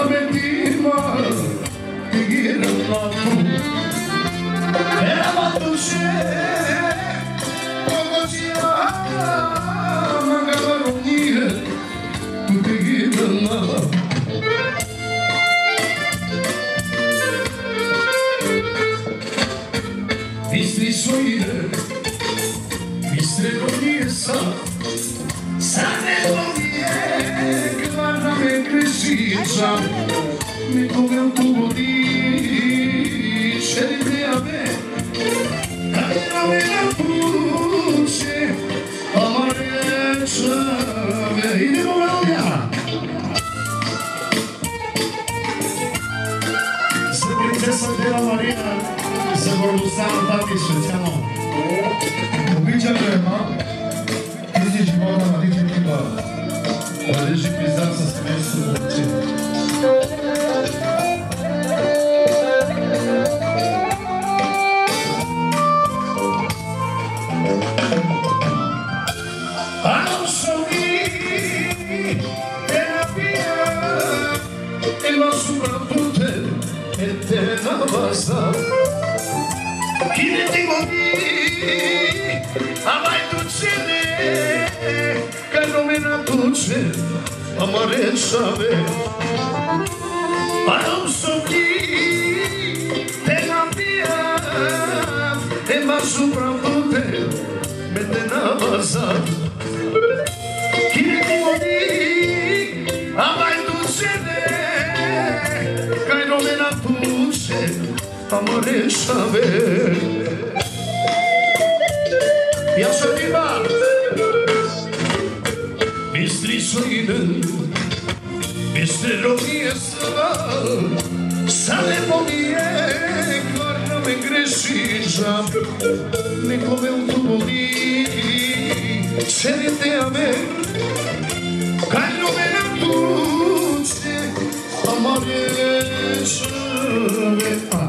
Aventima, che gira la tu. Era la luce, come si ama, magaronia, che gira la. Istri soire, istri romiesa, sane romie, che guarda me crescita, mi come un tubo di cerite a me, cammino me la luce, amarezza, vedi come lo mia. Se princesa della Maria, se vorbustaram tati srećano. Ubića prema, iziđi voda na diži kiba, odreži pizdaca s mjestu uči. Ano somi, terapia, e ma soprattutto e te la basta. Chi ne ti vuoi, amai tu cene, che nome na tuce, amarezza me. Ma non so chi te la mia, e ma soprattutto me te na basa. Chi ne ti vuoi, amai tu cene, che nome na tuce, amore saber. Ja se riba Bistri soine Bistri romiesa Sale pomie Guarda me crescita Mi come un tubo di Sedite a me Caglio me la tuce Amore saber.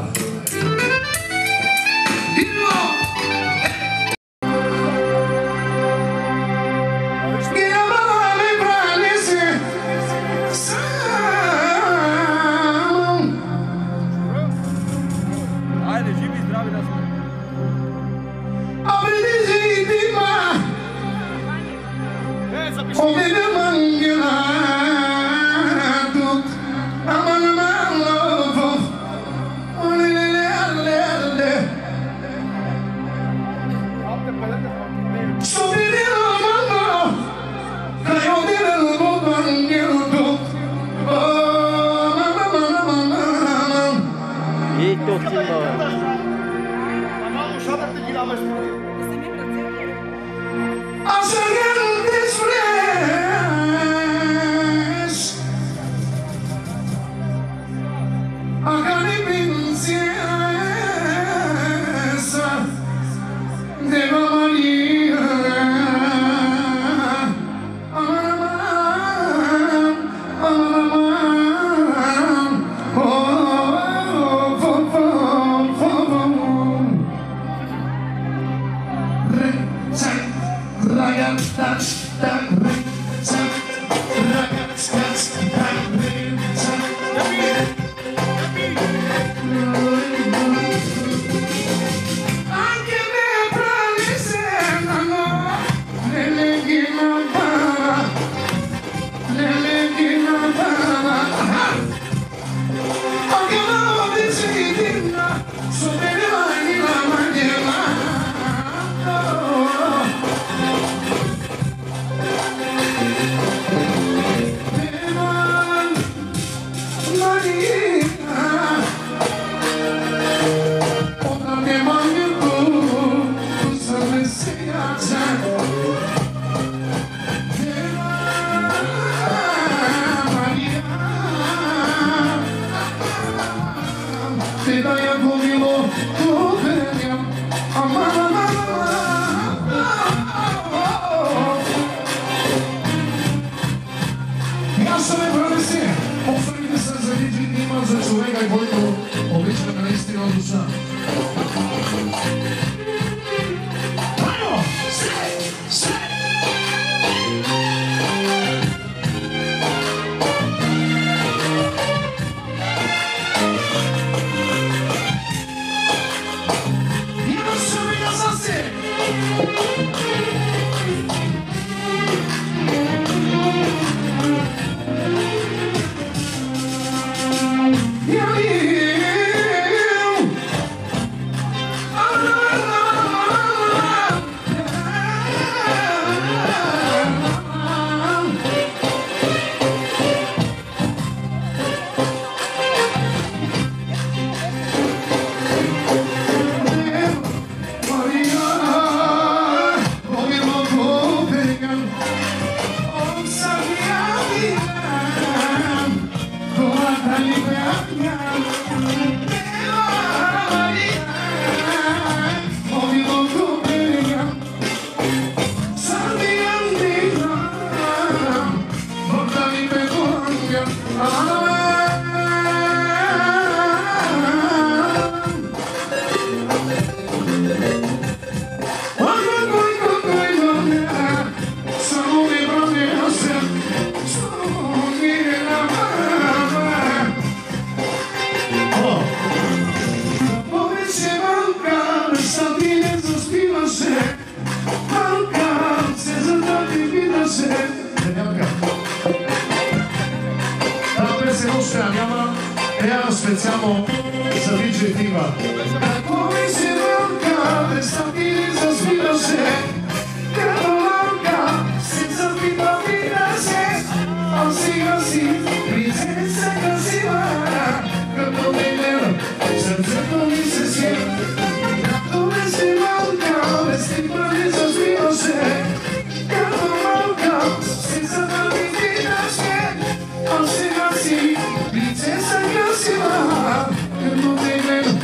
Speciamo za DJ Tima. Come si manca le stabili sospiro se Quando manca senza prima vita se Così, princesa così va Quando vengono senza condizione si Come si manca le stabili sospiro se Quando manca senza prima vita se Così, princesa così va Quando vengono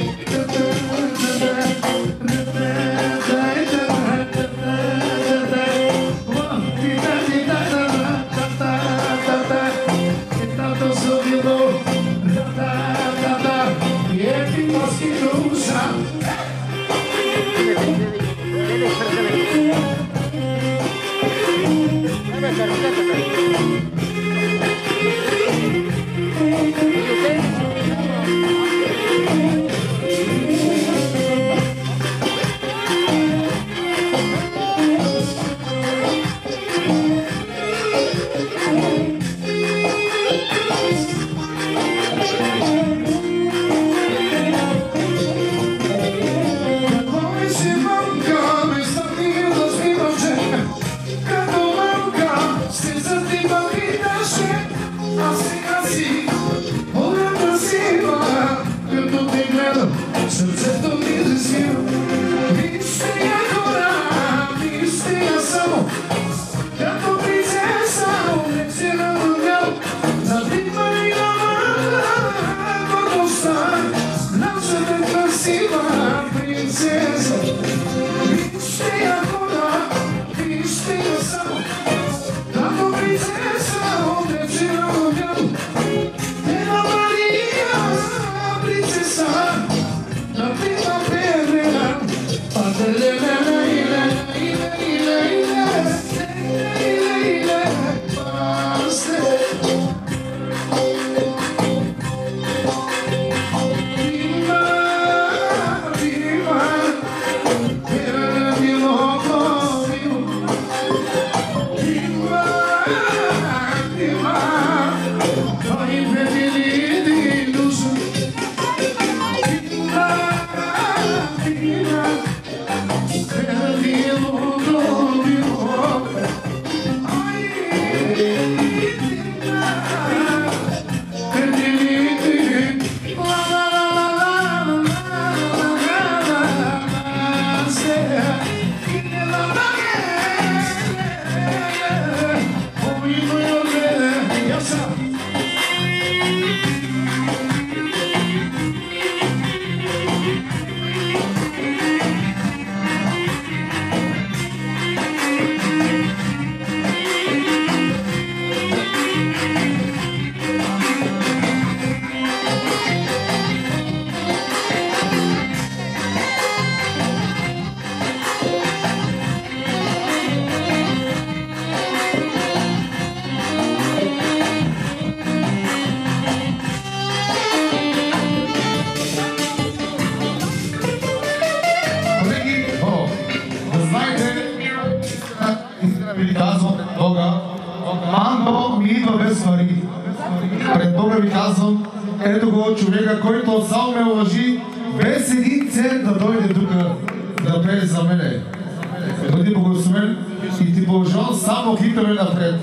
Пред Бога ви казвам, ето го човека, който само ме лъжи, без един цент да дойде тук да пее за мене. Бъди благословен и ти пожелавам само хитове напред.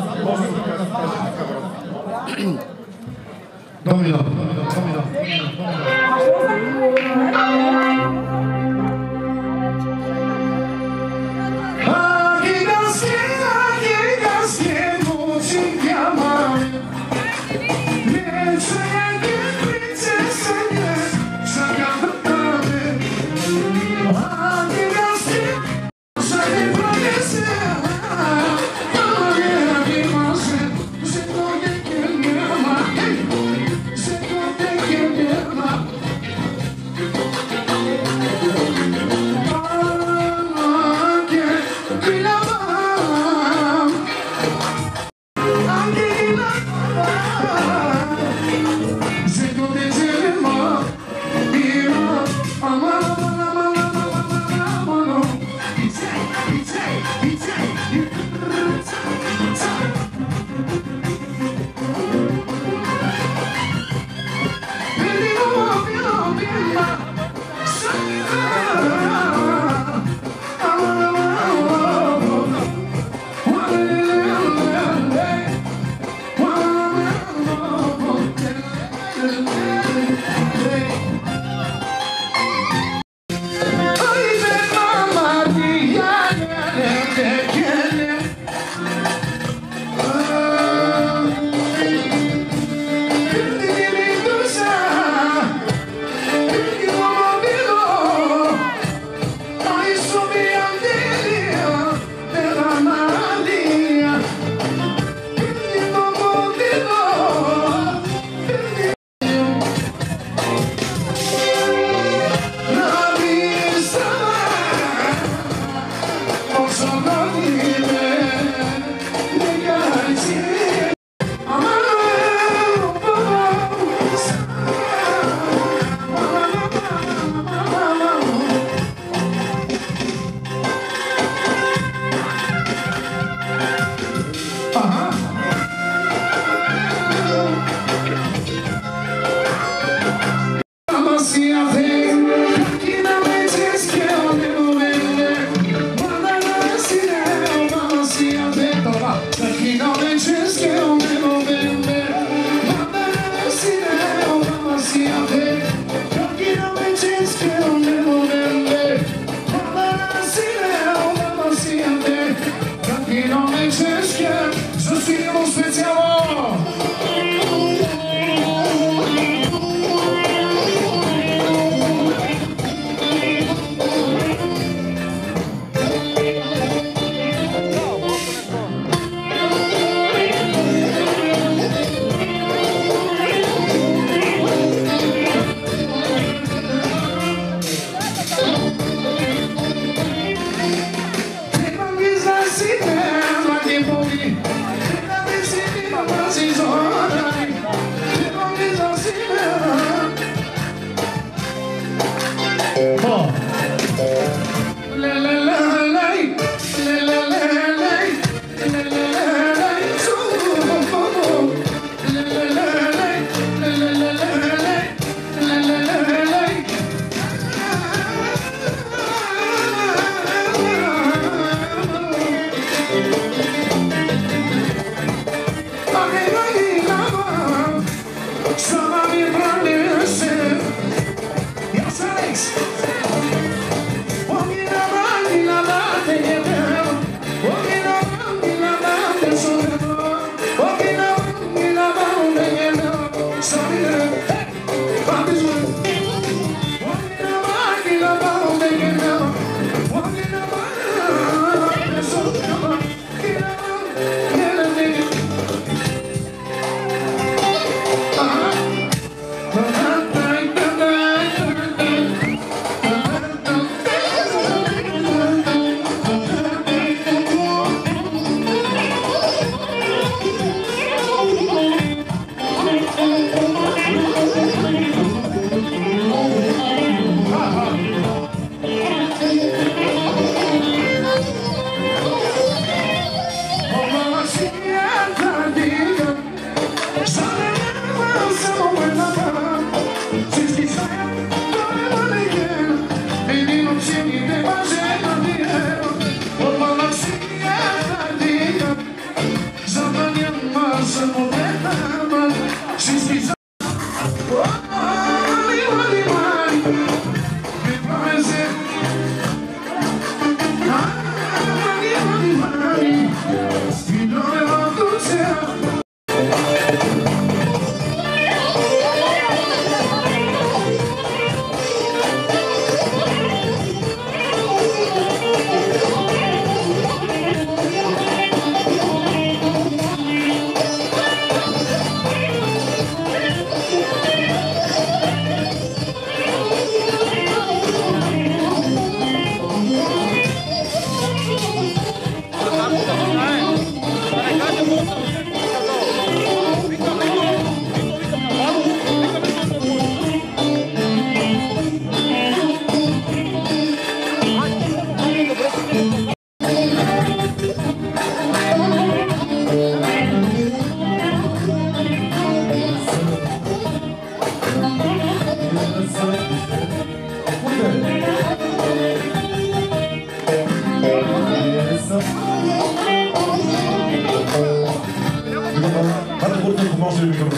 Домино.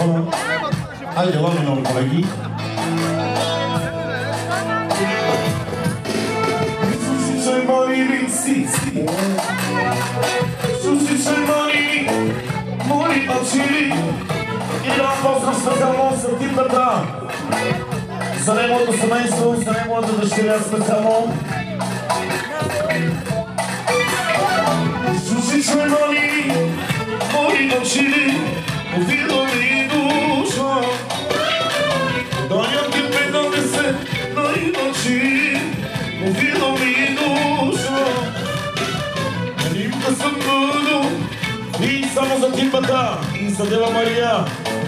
Barcelona. Hajde, laminom kolegy. Sušičaj morili, Sušičaj morili, mori očili. I da pozdrav specijalno sa Timbata. За неговото семейство, за неговата дъщеря специално. Слушай мои, мои очи, увидо ми душа. Дойдем ти предонесе, мои очи, увидо ми душа. Римка съм буду, и само за Тимбата, и за Дева Мария.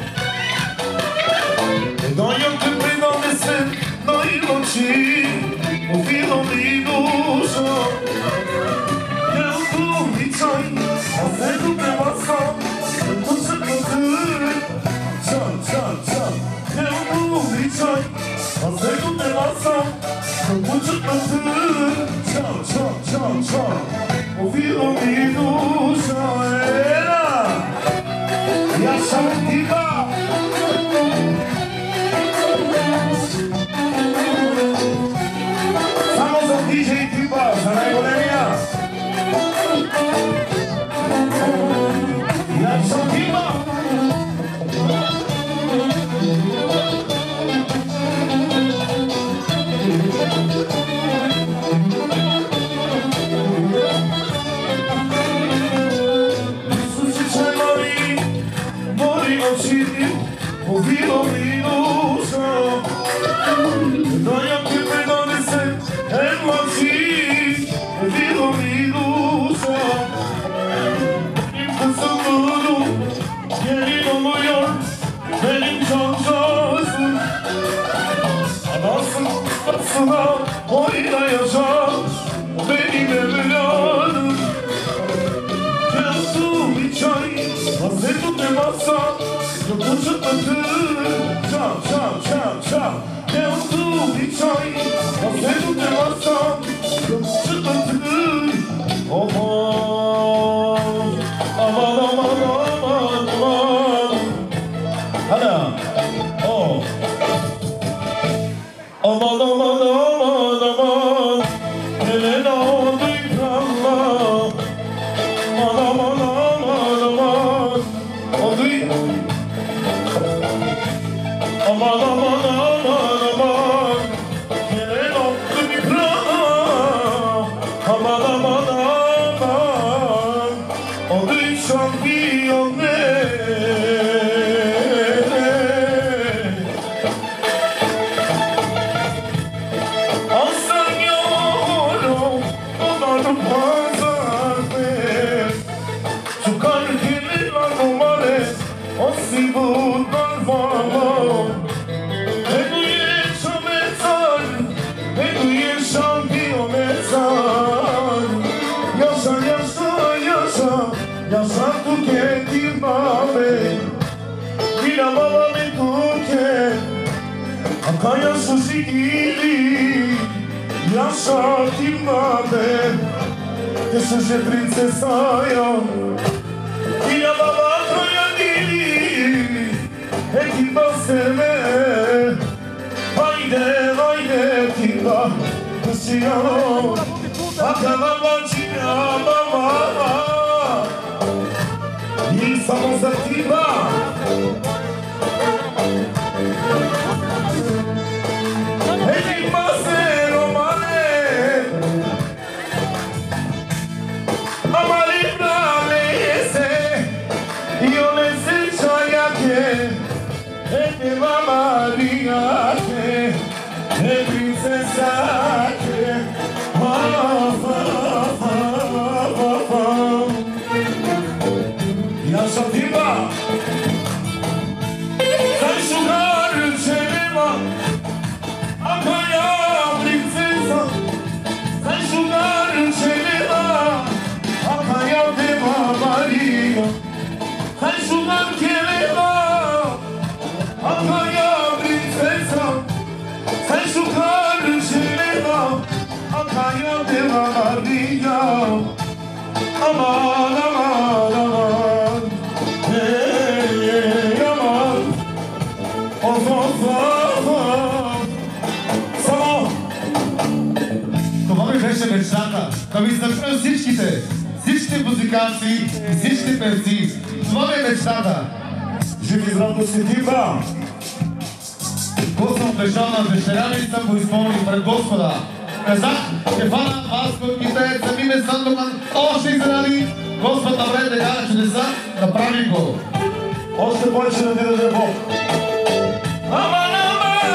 Дойдем ти предонесе, мои очи, увидо ми душа. Azego te basam, tu se kutır, çan çan çan. Ne bu biçay? Azego te basam, tu se kutır, çan çan çan çan. Ouvido mi dusha era, yaşam diva. Estamos a DJ Tiba, sana Bolivia. Ouvido mi duša, dojam ti predonese, eno si, ouvido mi duša. Imka sam budu, jelim omojor, benim čančasun. A nasıl basına, oyna yaşam, benim evladım. Gel su içay, hazretu te masa, Kucuk batır, çam çam çam çam. Ne oldu bir çay, hazretu te basam. Kucuk batır, aman, aman aman aman aman. Hala, oh. Aman aman aman aman. Hele ne oldu inşallah. Aman aman aman aman. Oldu. Aman aman aman aman, gelen oldu bir prana. Aman aman aman, oldu şampiyon ne? Aslan yolum, umarım pazardı. Çıkar gelir lan umare, o sibutlar falan. Yaşa tu que timame, mira mama me tuke, akaya susigili, yaşa timame, que suje princesa yo, mira mama akaya dili, ekipa seme, hayde hayde ekipa, kusiyano, akala bacina mama. Estamos activa. Ele parceiro male, amale brale ese, yo le sé chaya que, ete mamaria que, e princesa que, Yaşa Tiba, sen şugar çelima, akaya princesa. Sen şugar çelima, akaya deva Maria. Sen şugar çelima, akaya princesa. Sen şugar çelima, akaya deva Maria. Aman aman aman. Aman ви се чуят всичките музиканти и всичките певци. Това ми е мечтата. Жив и здрав да си типа! Какво съм обещал на дъщеря ми и съм го изпълнил пред Господа. Казах, ще фана вас, който сами ме Сандоман, още и заради Господ направи така чудеса, направи го. Още повече да ти даде Бог. Аман, аман!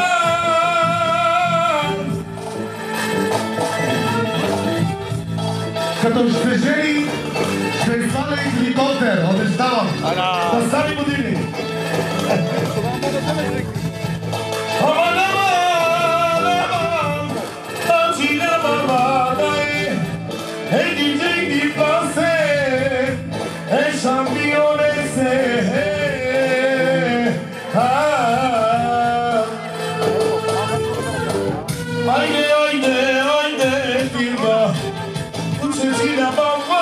Като ще жени, ще изпада и хеликоптер, обещавам. Да стари години. Аман, аман, аман, тачина бабадай, диджей ди пасе, шампионе се. Haydi firma, uçeçina baba,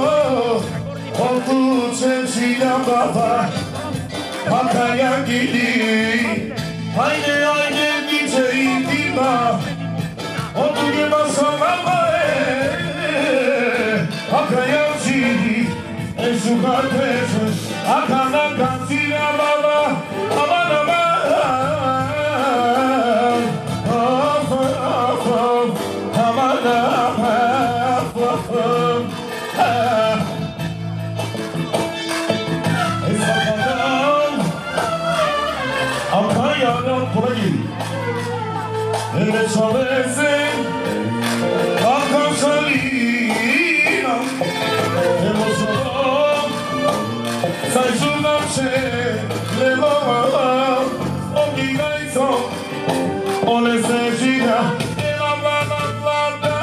oldu uçeçina baba, Hakaya gidi. Haydi gideceğim firma, oldu gibi sana Hakaya gidi, şu kardeşim, Hakana kansina baba, aman aman. Elle çalesın Hakan Salina Emoşalım Sayşunam Levam O gigayson Ole sejina Elamlanaklarda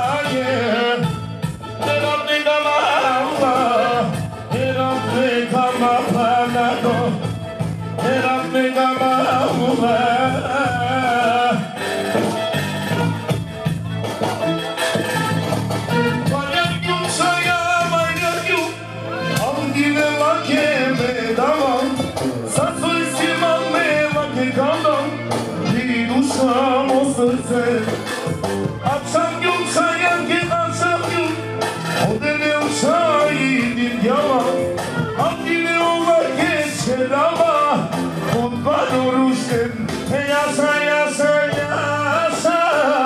Akşam gün sayan ki akşam gün O dönem şahidim yalan Abdine ola geçer ama Kutba duruşken Yasa yasa yasa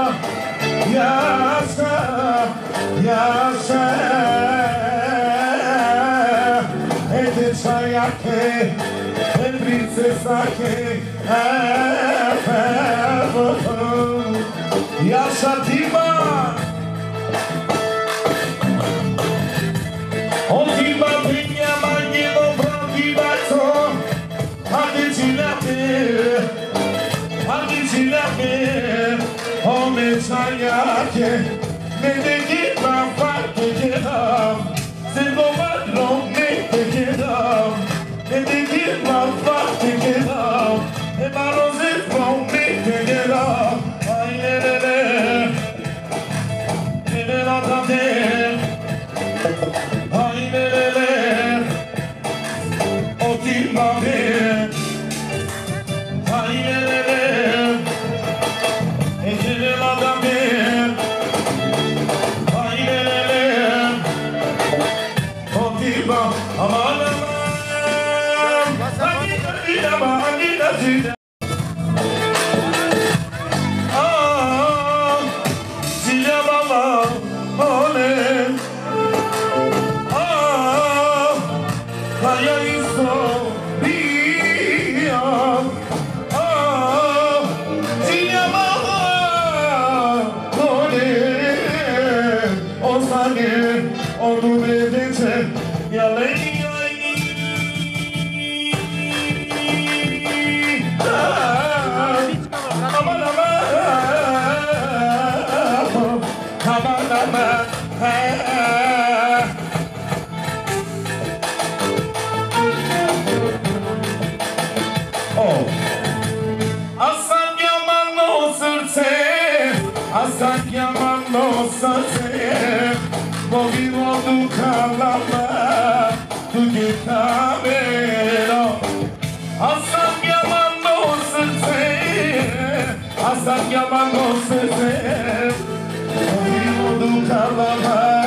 Yasa Yasa Ede sayake E princesa ke Yasa Tima O Tima pinia mangielo branchi bato Hadi cilake O mechayake Ne git ben fark edemem Sen domadron ne edemem Ne git ben fark edemem Ne barozet bon ne edemem Asang yaman no se se, o vivo do carnaval.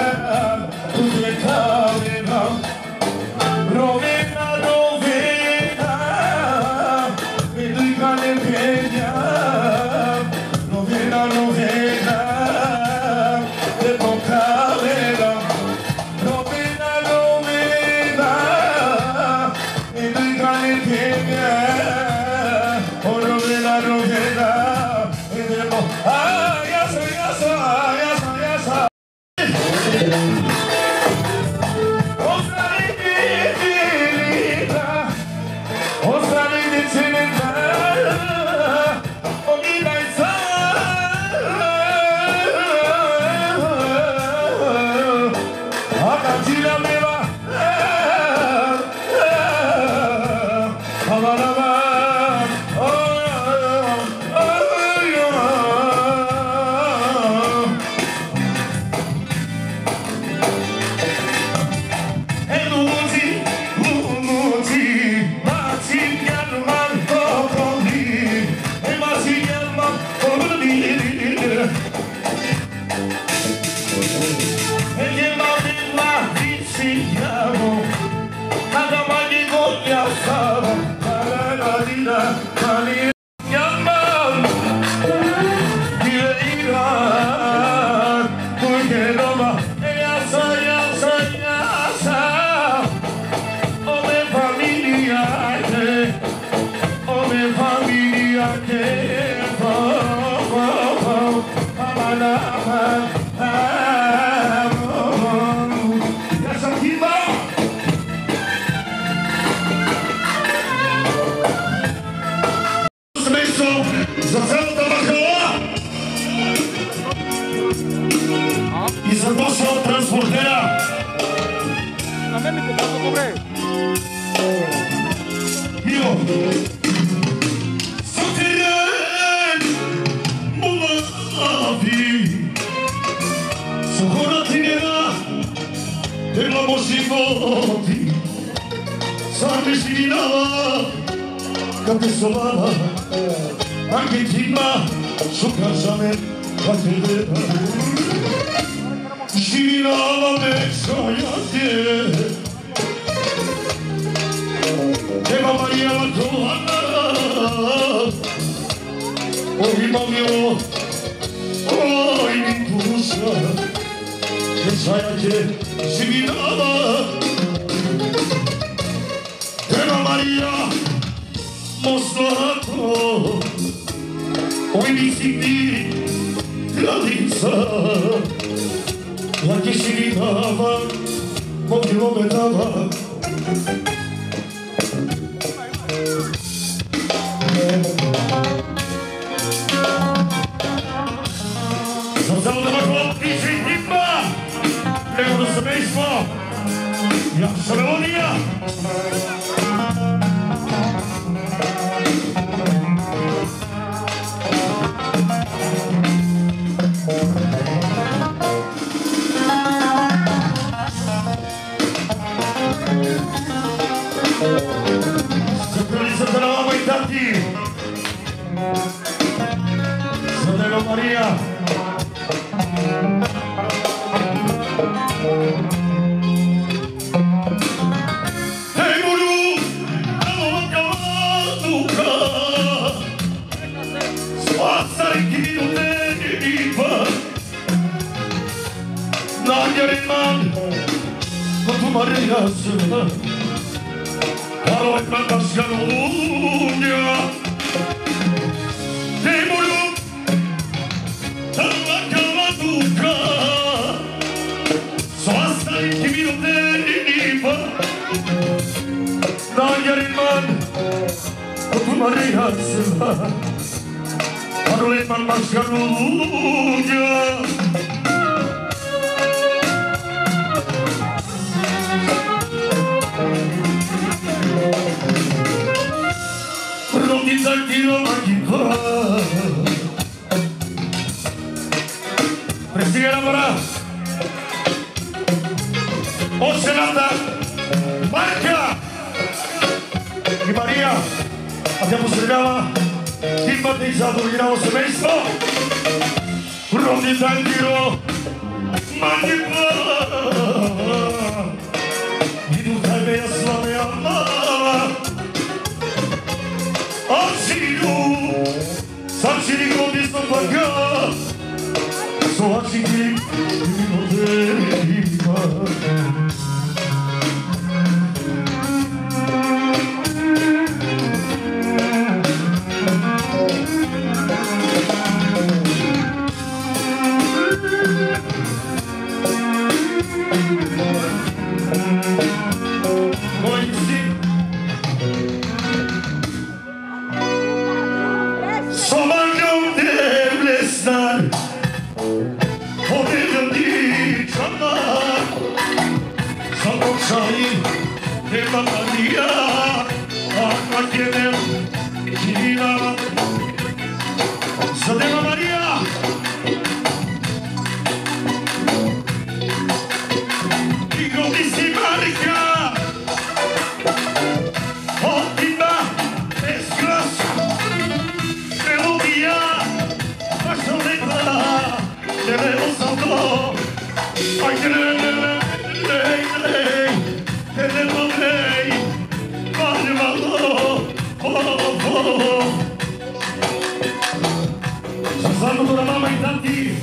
Saluto la mamma intanti.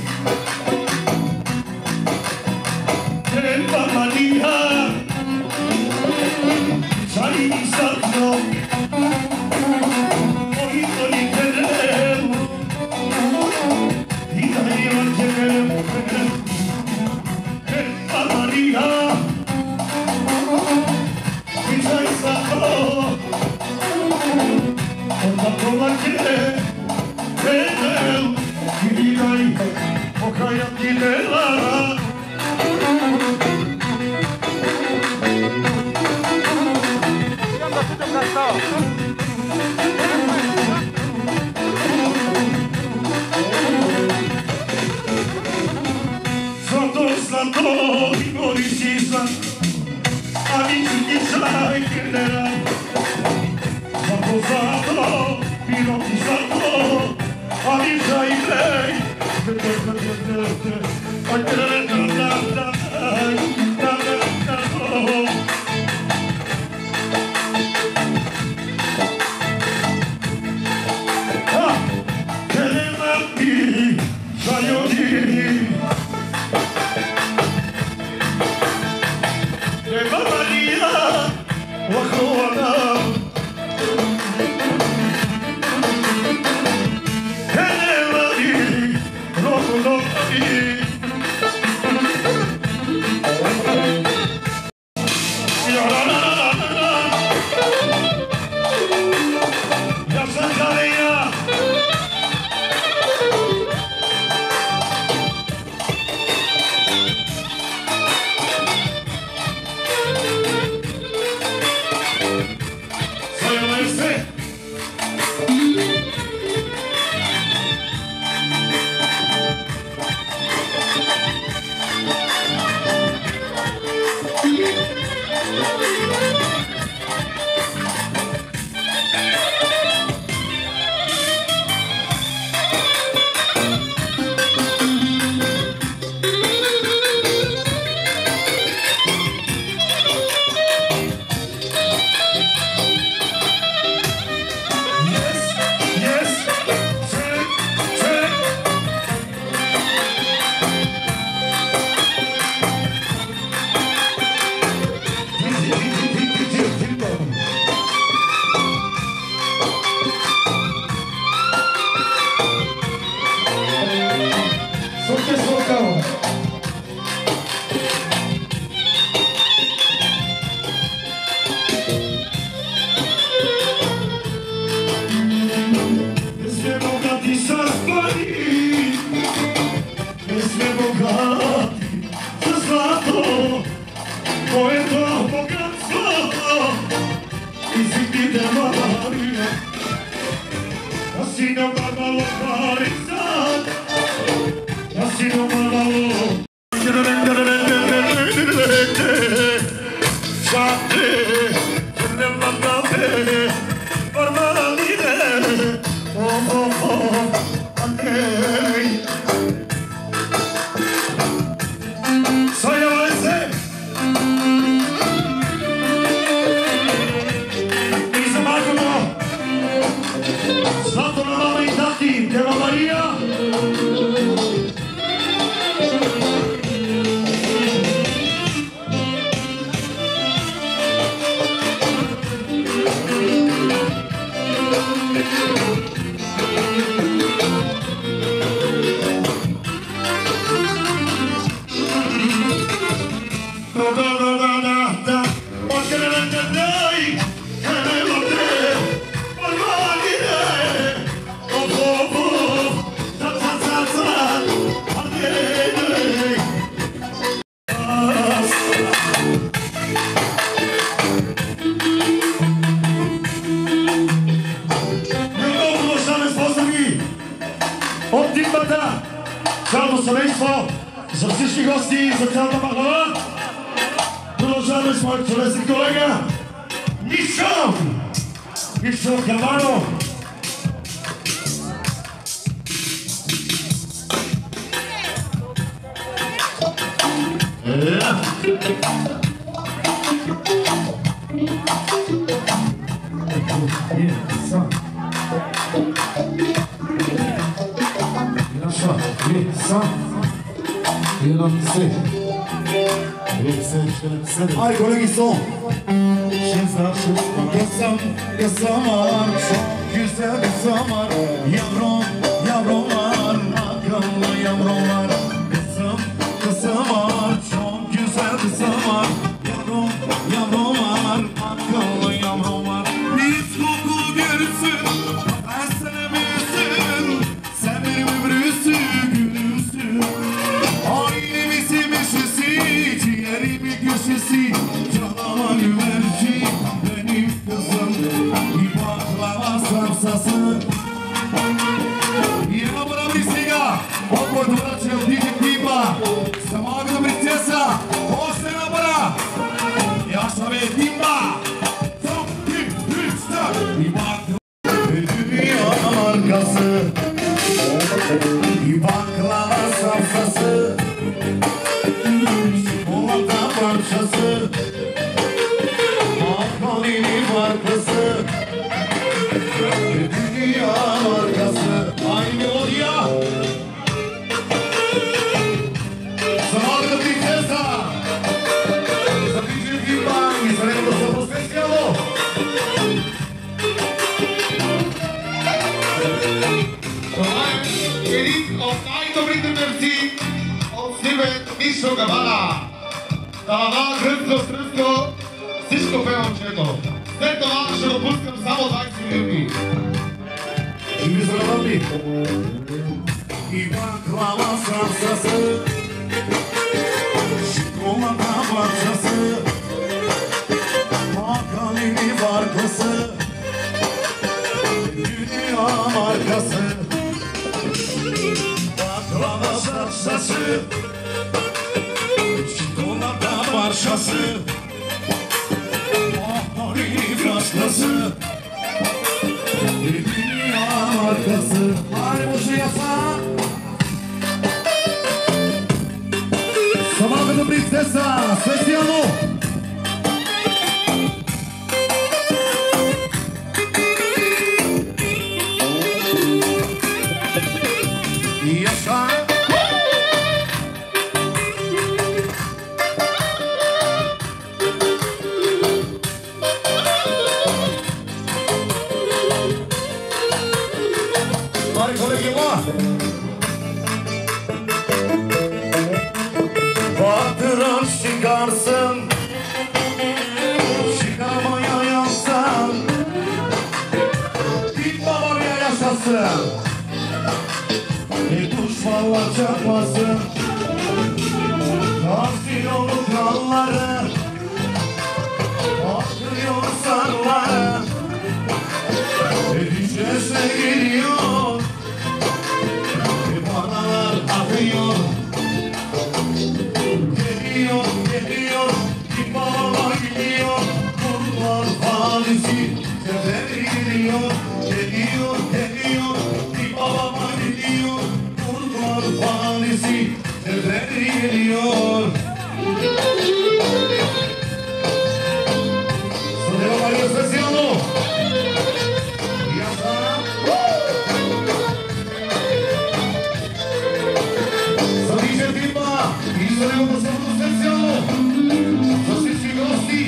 E mamma mia, sai di salto, oído di querer, y también al querer. E mamma mia, mi sai salto, con la querer. Gidai, okaya gidela. Slato, inoricisa, amici chi sai crederai. Slato, inoricisa. Amica in lei, che le mani saglioni, e mamma mia, la corona. Całe szaleństwo, za wszystkich gości, za całą Machała. Продолжamy свой czulesny kolega, Mistrzów Kalmaro. sa. Jedan se. Aj kolegi son. Yasamar, çok güzel yasamar. Yavrum, yavrum var, akıllı yavrum var. Kızım var, çok güzel kızım var. Yavrum, yavrum var, akıllı yavrum var. Biz koku görürsün, ben sana büyüsün. Sen benim ömrüsü, gülümsün. Ailemizin meşesi, ciğerimin köşesi. Canıma güverci, benim kızım. Bir baklava sapsası. Ima para briga, opor dobračev dižeg tipa. Samagno princesa, ostena para. Ja sam je timba. Top, tip, tip, stak. I baklava. Dünya arkası. I baklava sapsası. Çikolata parçası. Makalini markası. Dünya markası. Aynı oraya. Samagno princesa. Zapiđe tipa. I saremo se posvećamo. Това е един от най-добрите мерци от Сливен Мишо Габана. Талава, гръцко, всичко бе момчето. След това ще допускам само 20 минути. И ви заработи. И baklava sapsası. Çikolata parçası. Makalini markası. Dünya markası. Baklava sapsası. Çikolata parçası. Makalini markası. Dünya markası. Ay boşu yasa. Samagno princesa, specijalno. Yaşa. Hadi kolegi var. Batıran çıkarsın. Çıkarmaya yapsan. Bir babaya yaşasın. Düşmanlar çakmasın. Nasıl yolu kanları. Akıyor sarları. Düşese geliyor. Paralar akıyor. Geliyor, geliyor. Bir baba gidiyor. Kurtlar valisi. Sefer geliyor. Geliyor, geliyor. Bir baba gidiyor. Kurtlar valisi. Sefer geliyor. Sonero Mario Speciano. Zapiđe tipa. I sonero posebno specijalno. Za svi gosti.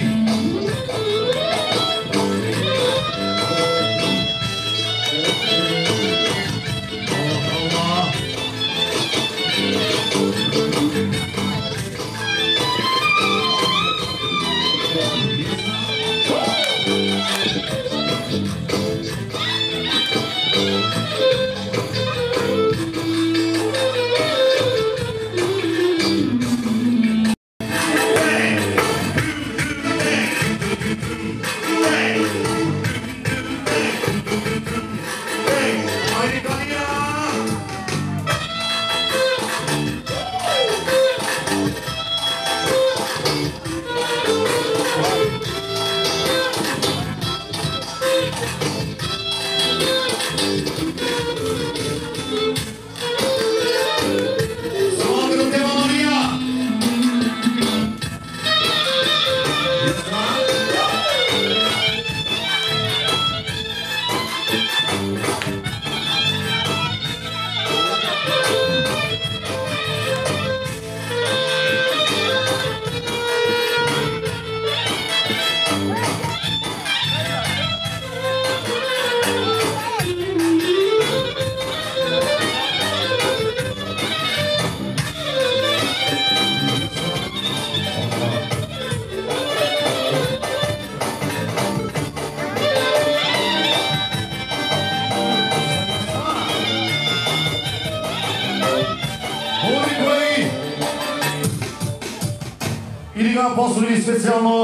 Liga Apostolului specijalno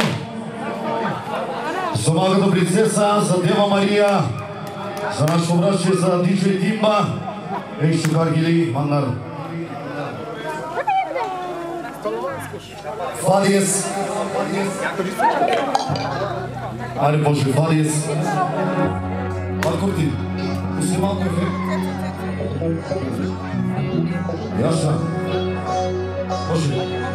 za Magda Princesa, za Deva Marija, za našo braće, za DJ Timba, Ekšu Kargili, Manar. Fadijes. Ajde Bože, Fadijes. Marko ti, pusti malko efekt. Jaša. Bože.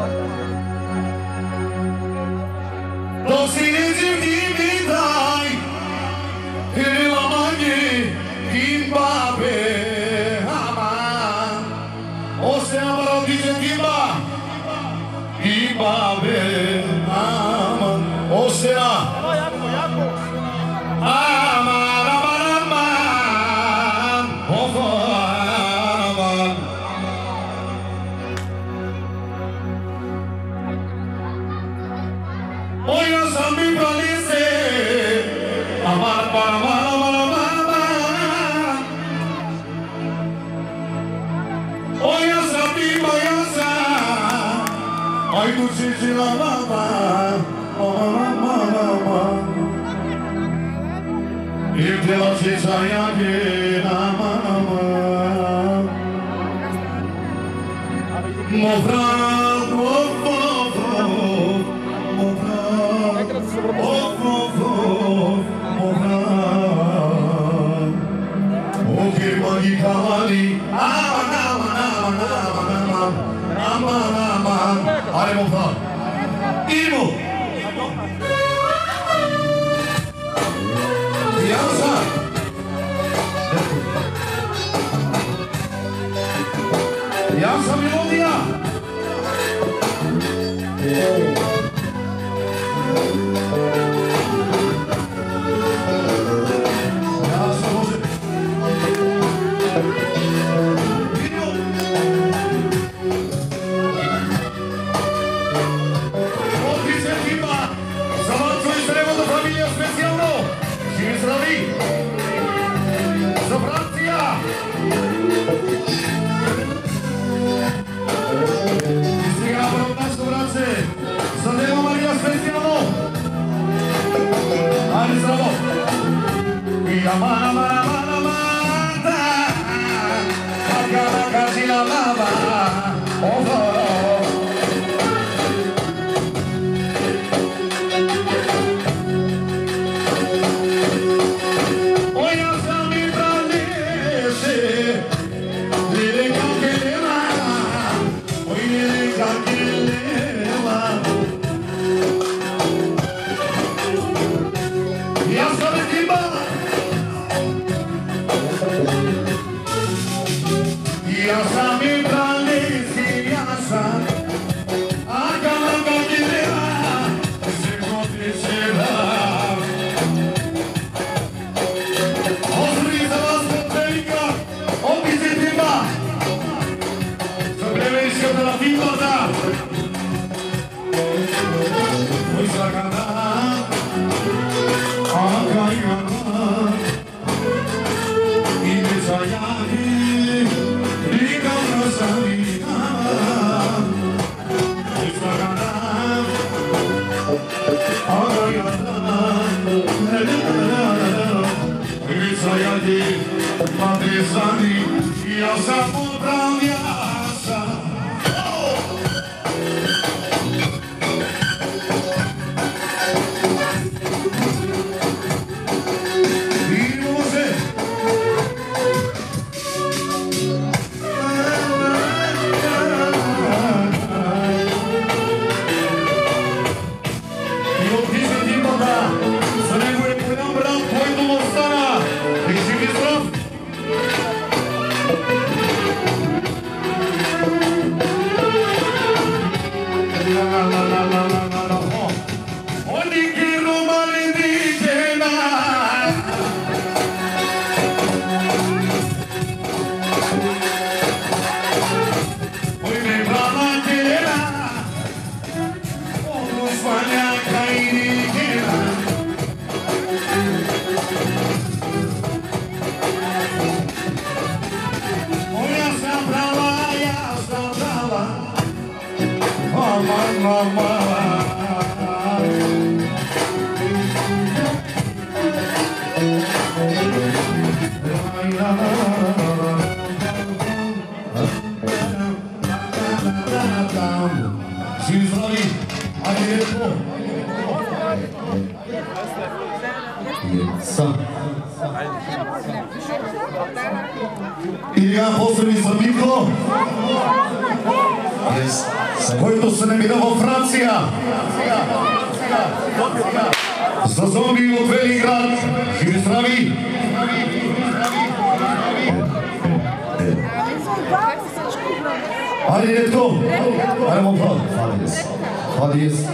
Dok si neđem ti mi daj, krila manje, Timbabe, aman. Ošte amaro diđem Timba, Timbabe, aman. Ošte a, aman, aman, aman, ofo, aman. Oja sam mi pralize, aman, aman, aman, aman. Oja sam mi moja sam, aj tu čećila mama, aman, aman, aman. I tela čeća jake, aman, aman. Mo brat, Kali, aman, aman, aman, aman, aman, aman, ajmo pa, idemo. Jansa. Jansa melodija. Aman, aman, aman, aman, Magana Kazila Lava, Oya sami pralese, lele kankelema, oy lele kankelema. Ya sabe Timba. Yasa mi pralesi yasa, agala gagilera, se kotisela. Osriza vas potrelika, opise Timba. Sobrevesio della Timbaza. Oi sagana, agayana, imesayani. Madresani, ja sam upravljasa. I može. I opiše Timba, za nego je pojedam brat, pojdu ostana. I živi zdrav. Mama, mama. Svi zdravi, ajde lijepo. И сега посреди за Мико, който се намира във Франция. За зомби от Велинград. Живи здрави! Хайде, детко! Хайде, момпа! Хайде, ес!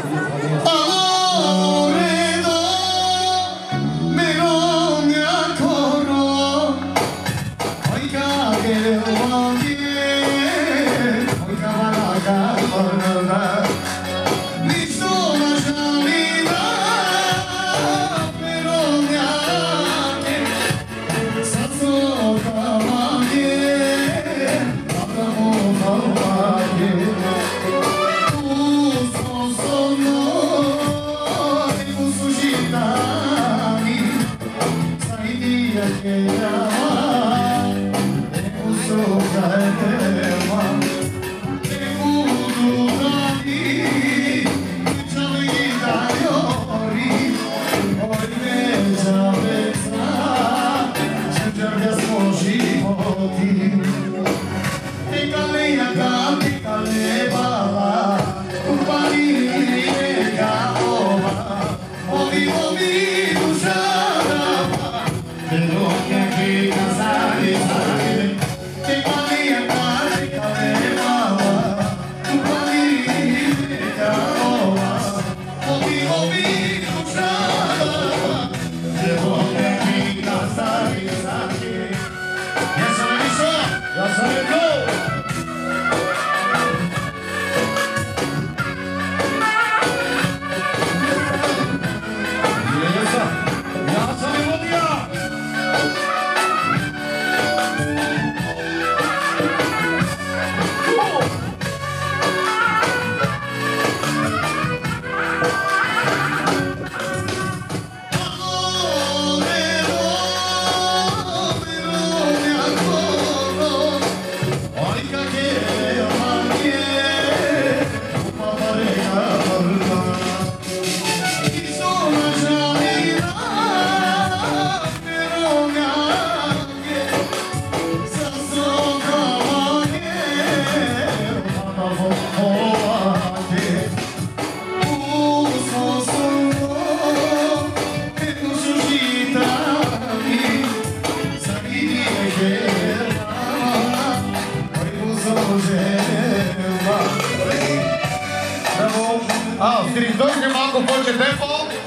Сервиторите малко повече темпо.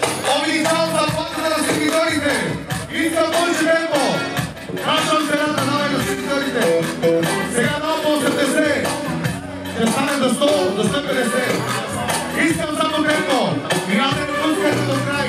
Обичам заплатата на сервиторите. Искам повече темпо. Качвам цената, давай на сервиторите. Сега много по 80. Ще стане до 100, до 150. Искам само темпо. Минате да пускате до край.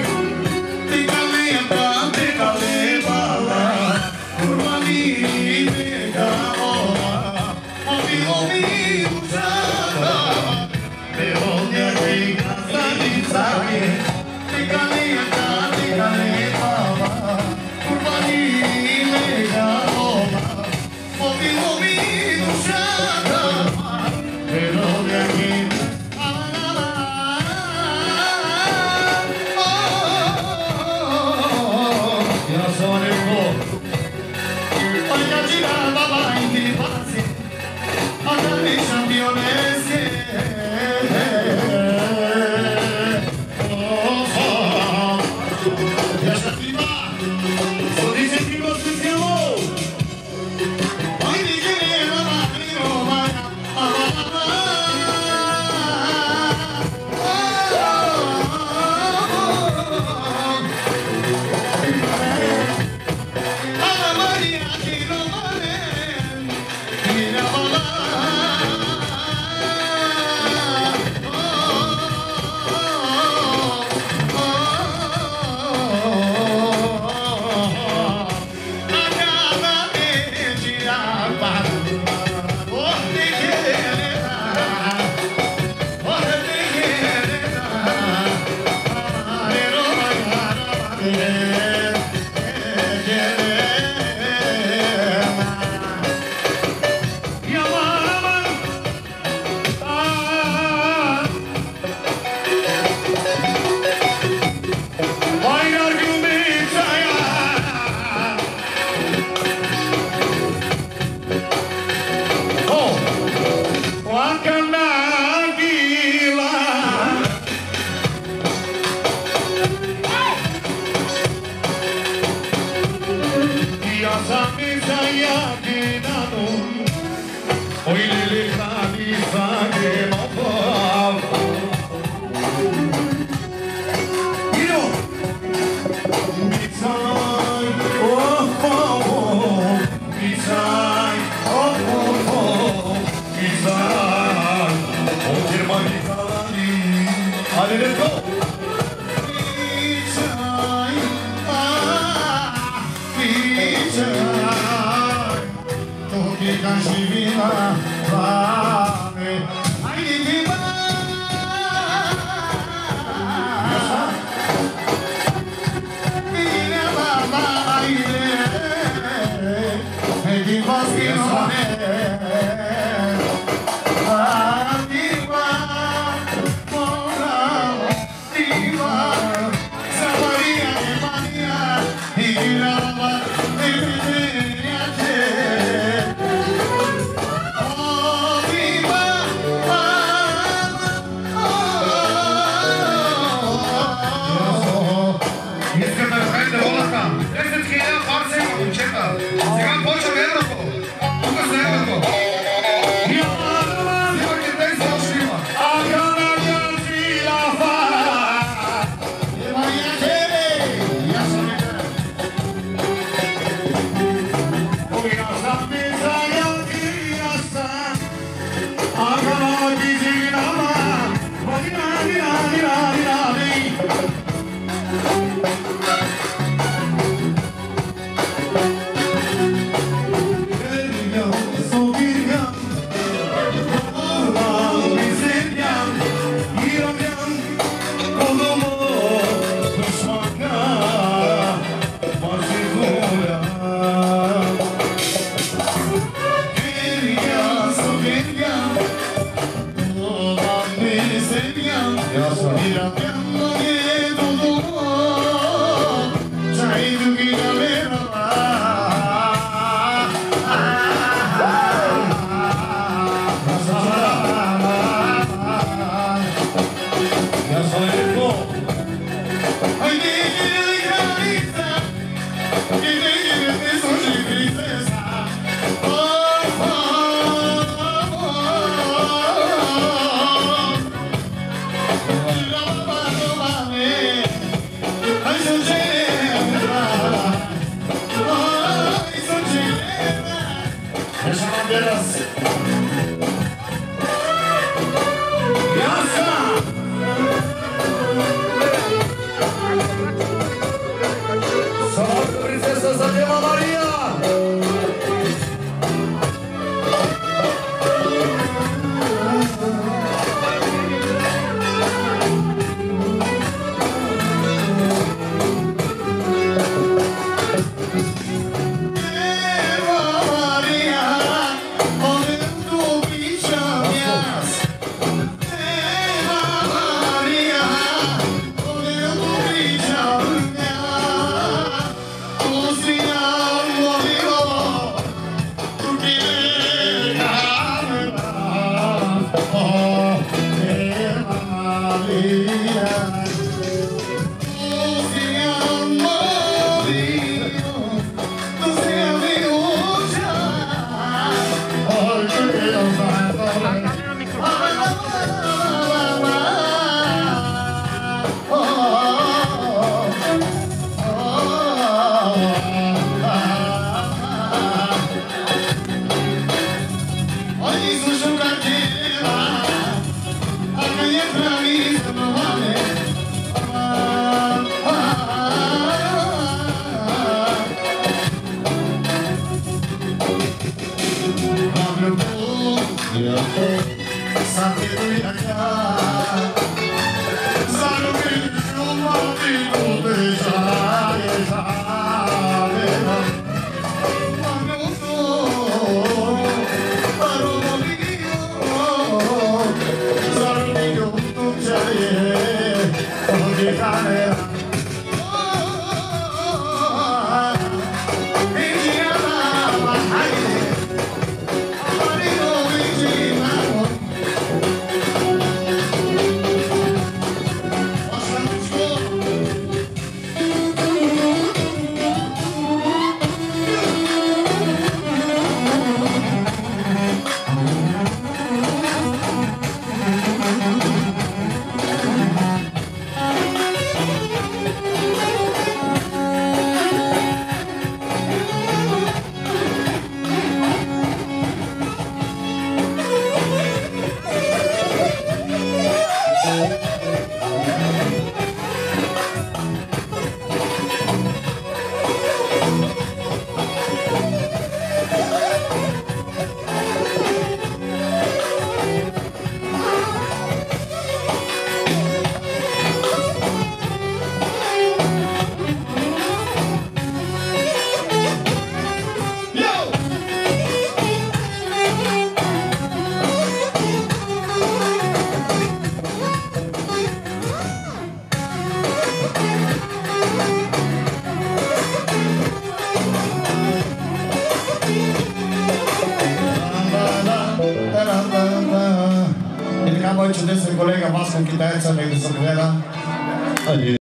moj čudesen kolega Vasko Kitajca, nek da se gleda. Ajde.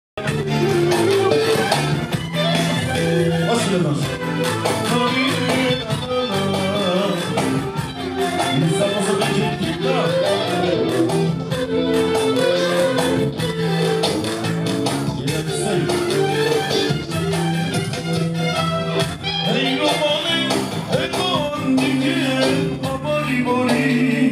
Oši da noš. I samo za neđe kita. Jedan sej. Ej, no moli, ej, on nije, a moli, moli.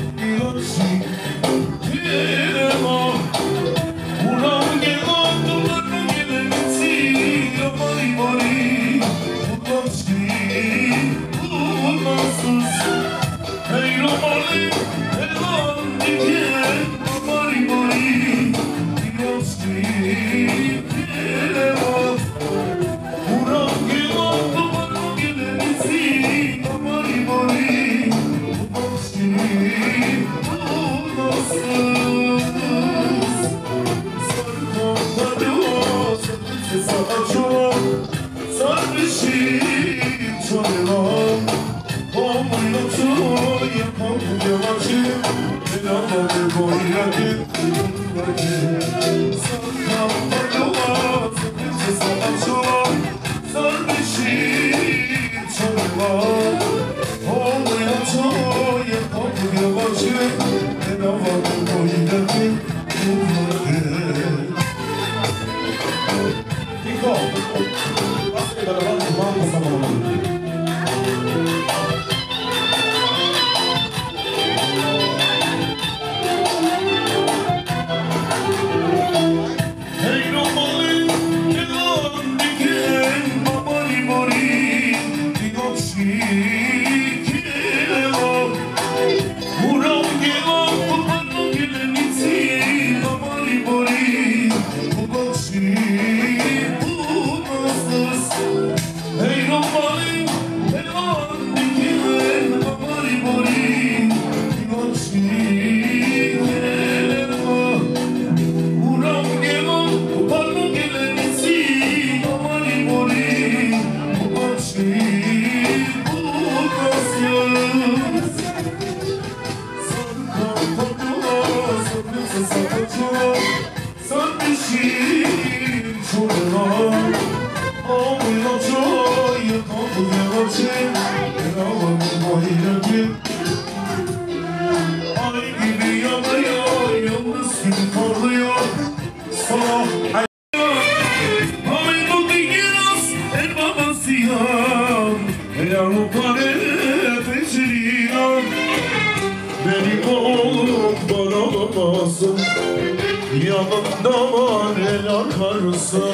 Yanında var el akarsın.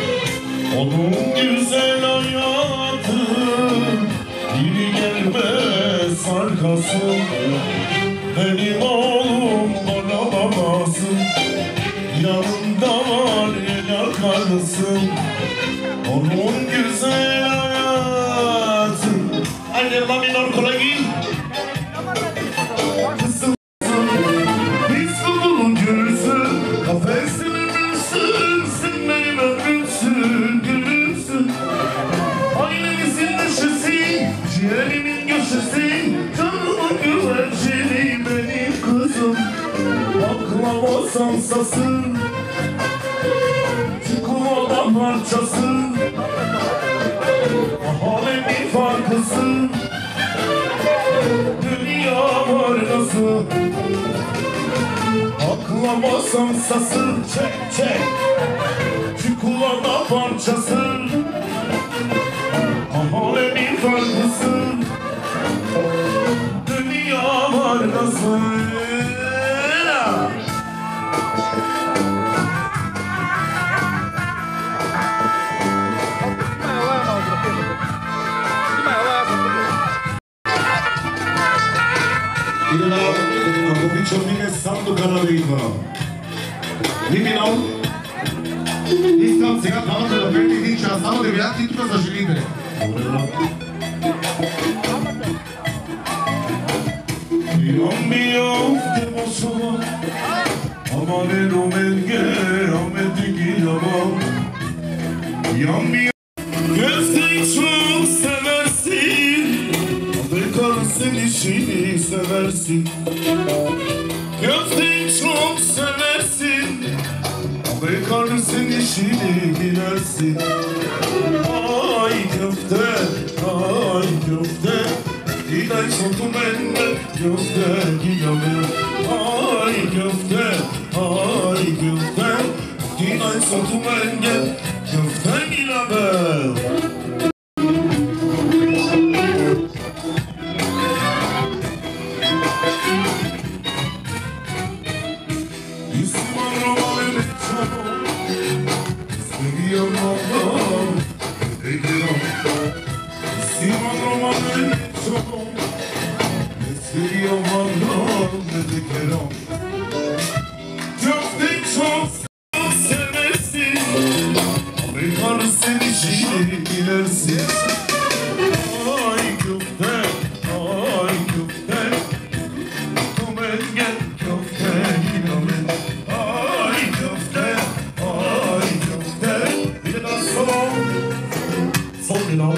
Onun güzel hayatı biri gelmez arkasın. Benim oğlum bana babasın. Yanında var el akarsın. Onun güzel hayatı. Aynen mami nor kolegi. Sansasın, çikolata parçası, alemin farkısı, dünya var nasıl? Aklama sansası, çek çek, çikolata parçası, alemin farkısı, dünya var nasıl? Човника сам докара да идва. Липинал, искам сега двамата да пеете един час, само да видят и тук за жените. Имам бияв те мосова, ама не доменге, аме тики ява. Имам бияв, gözde çok seversin, bekar sen işini seversin. Köfteyi çok seversin, bıkarsın işini bilersin. Ay köfte, ay köfte, giden sotu benden köfte gidemem. Ay köfte, ay köfte, giden sotu benden köfte gidemem. Köfte çok seversin, bıkarsın işini bilersin. Ay köfte, ay köfte, kumen gel köfte gidemem. Ay köfte, ay köfte, bir de daha sol final.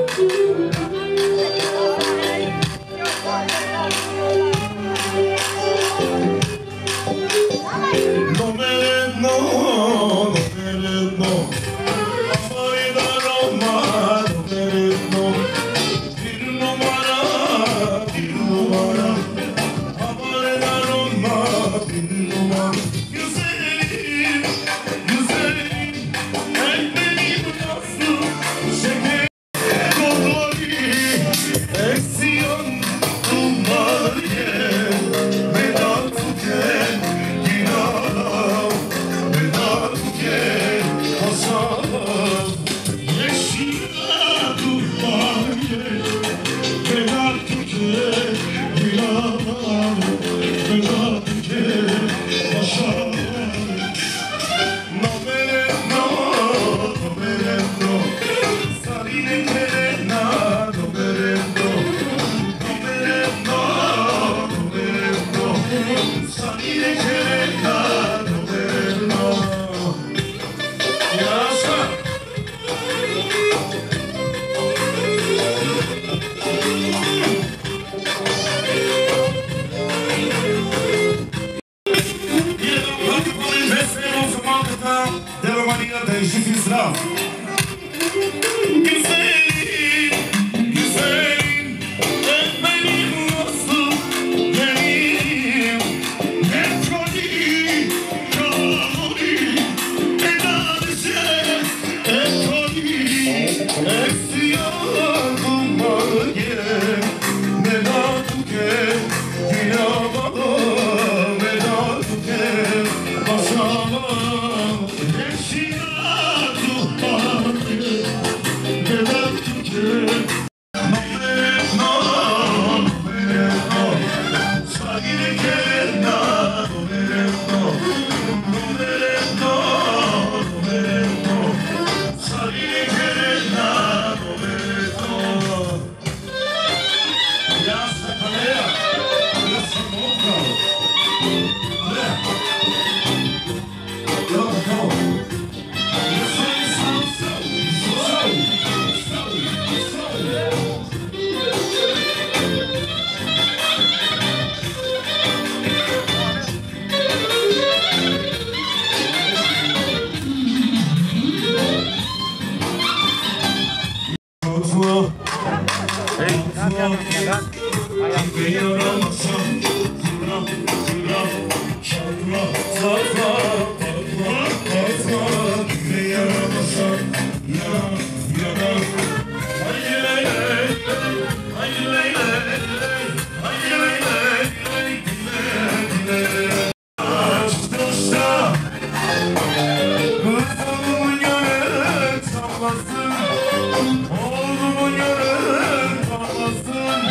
Oğlumun yarın kalmasın.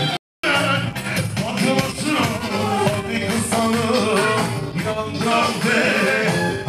Bakmasın, bir kısalı yandan be.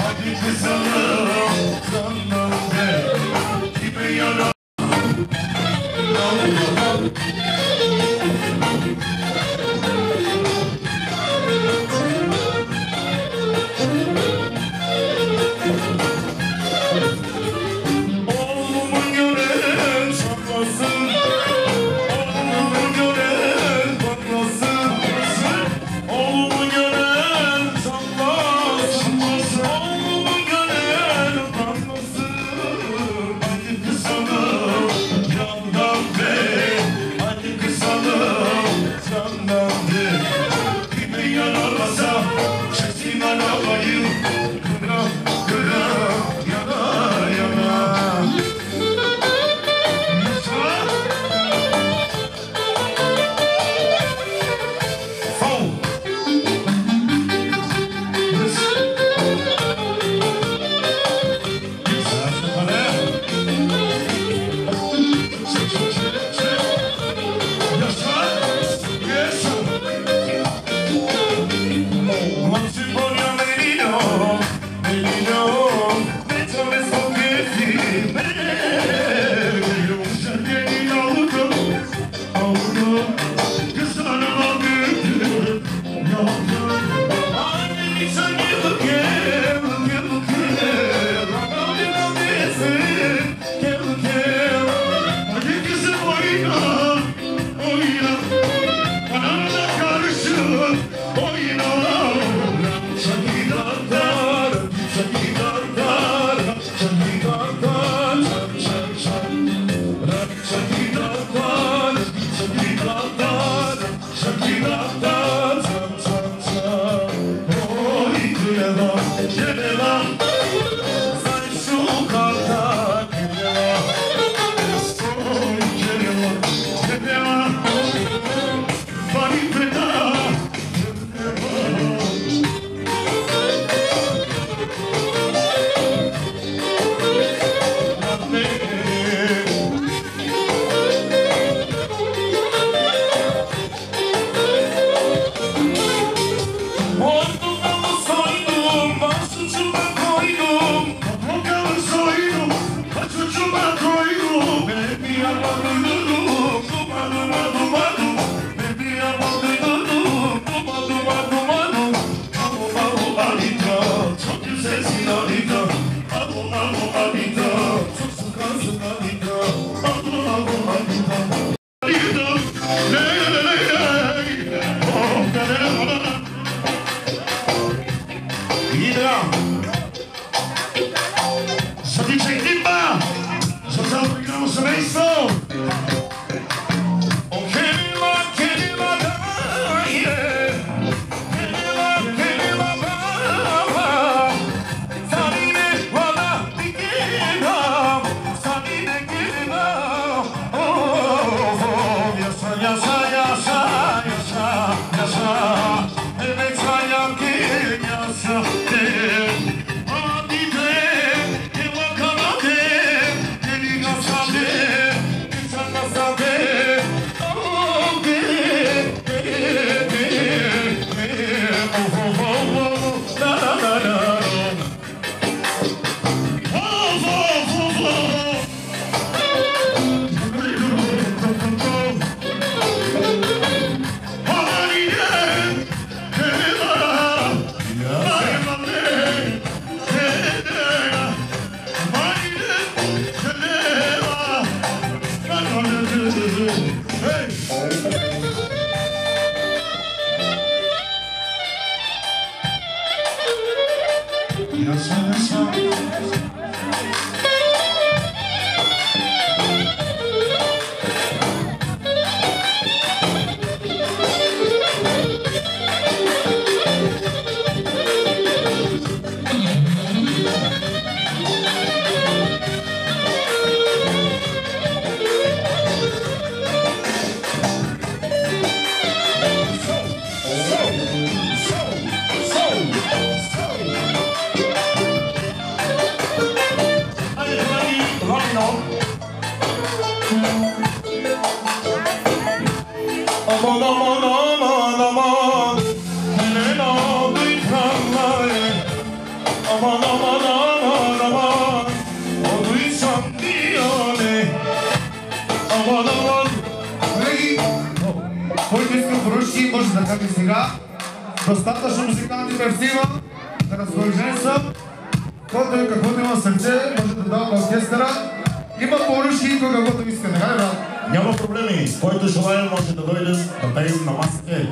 Достатъчно музиканти мерсива, да разположени са. Който и каквото има сърце, може да дава в оркестъра. Има поръчки и каквото иска, така ли, брат? Няма проблеми. Който желая може да дойде да пеем на масите.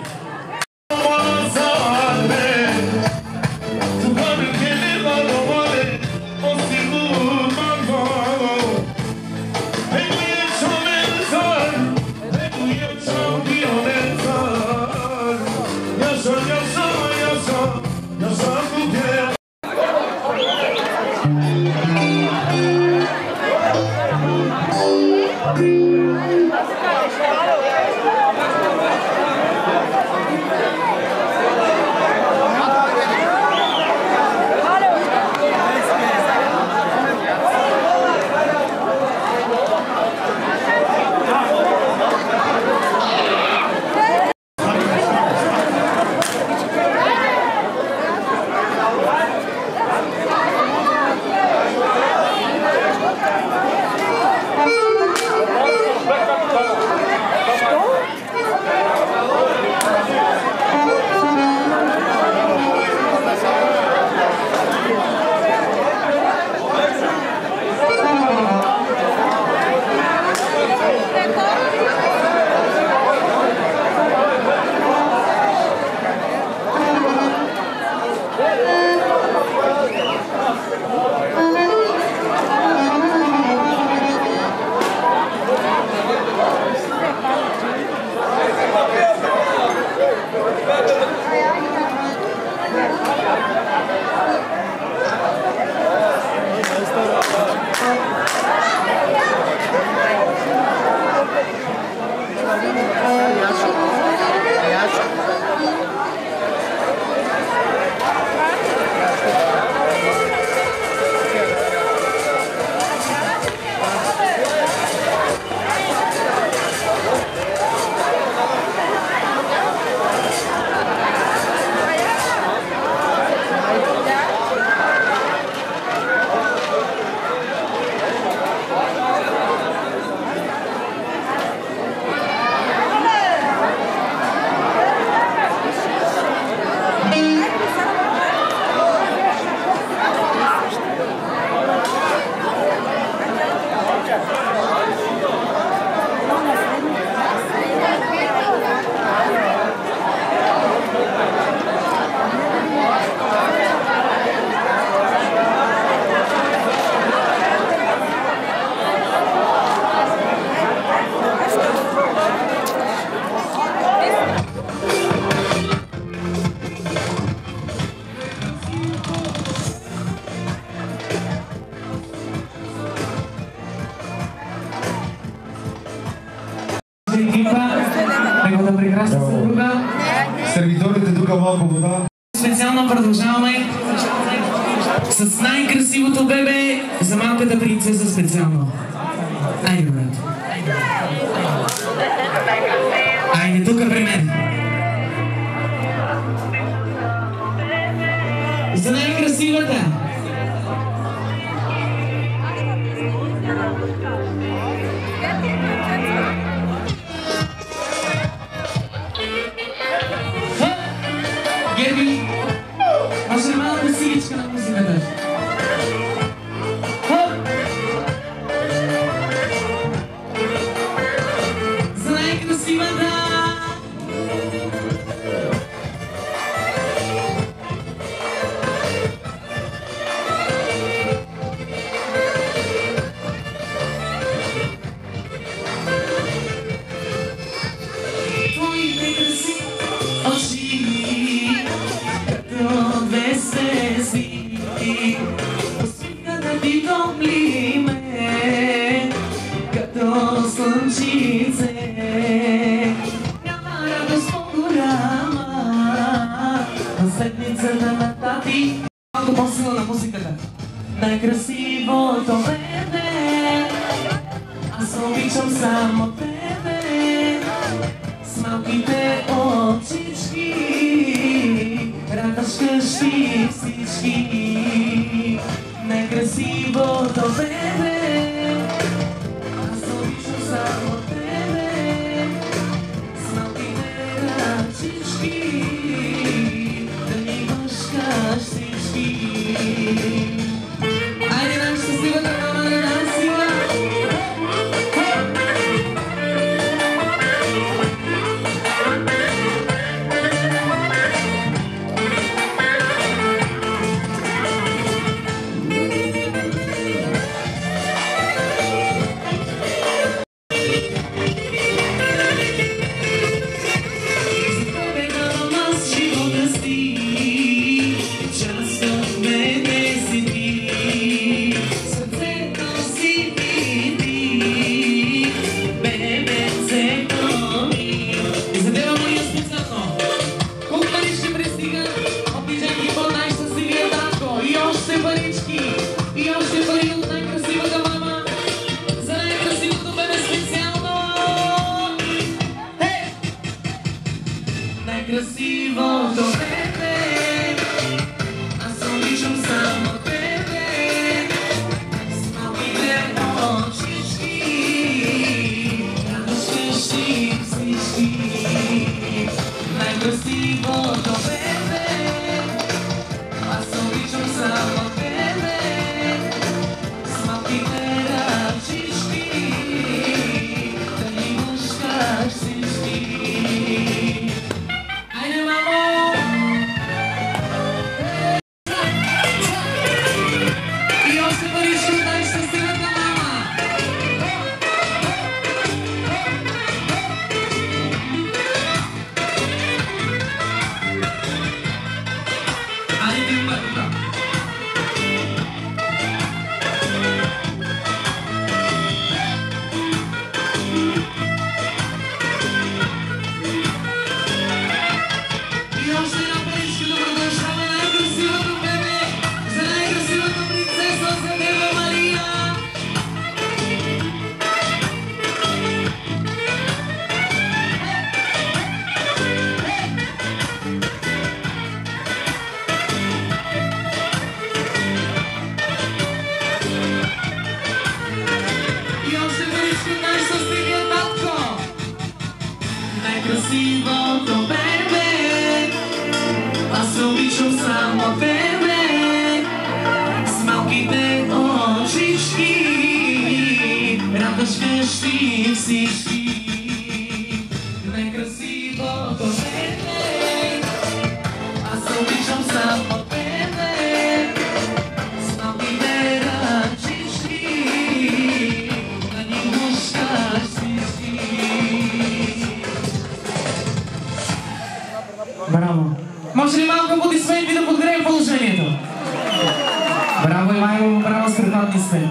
съпруга. Сервиторите тук малко вода. Специално продължаваме с най-красивото бебе за малката принцеса специално. Айде, брат. Айде, тук при мен. За най-красивата. Геби, може малко силичка на музиката. За най-красивата. Твоите красиви очи като две звезди, усмивката ти топли ме като слънчице. Няма радост по-голяма от седмицата на тати. Малко по-сила на музиката. Най-красивото бебе, аз обичам само тебе. С малките очички радваш къщи всички. Най-красивото бебе, аз обичам само тебе. С малките ръчички да ни мъжкаш всички. Айде, най-щастливата мама на Насила! Красивото бебе, аз обичам само тебе. С малките очички радваш къщи всички. Най-красивото бебе, аз обичам само тебе. С малките ръчички да ни мъжкаш всички. Айде, мамо! И още парички от най-щастливата мама! Айде, ти умърта! И още една паричка да продължава най-красивото бебе, за най-красивата принцеса, за Дева Мария. И още паричка от най-щастливия татко. Най-красивото бебе, аз обичам само тебе. С малките очички радваш къщи всички. Най-красивото бебе, аз обичам само тебе. С малките ръчички да ни мъжкаш всички. Браво! Може ли малко аплодисменти да подгреем положението? Браво, Ивайло, браво, страхотни сте.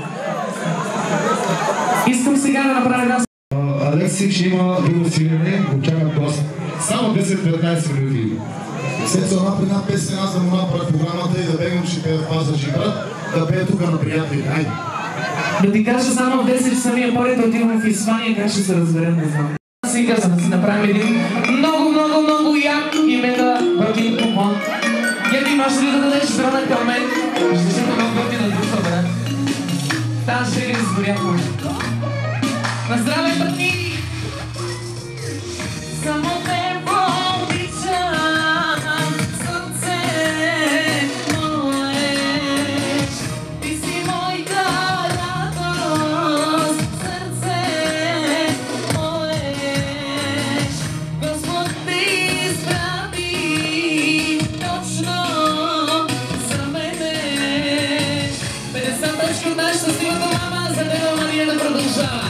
Искам сега да направя една... Алекси ще има друго свирене, го чакат гост. Само 10-15 минути. След това направи една песен, аз да му направя програмата и да бегам, ще пея в Пазарджик, брат, да пея тук на приятели. Айде. Да ти кажа само в 10 самия поред да отивам в Испания, как ще се разберем, не знам. Аз си казвам да си направим един много як и мега готин купон. Геди, можеш ли да дадеш дрона към мен? Ще се много готина душа, брат. Тази ще ги изгоряхме. На здраве, брати! Само те обичам, сърце мое. Ти си моята радост, сърце мое. Господ те изпрати точно за мене. 50 точки от нашата щастливата мама за Дева Мария да продължава.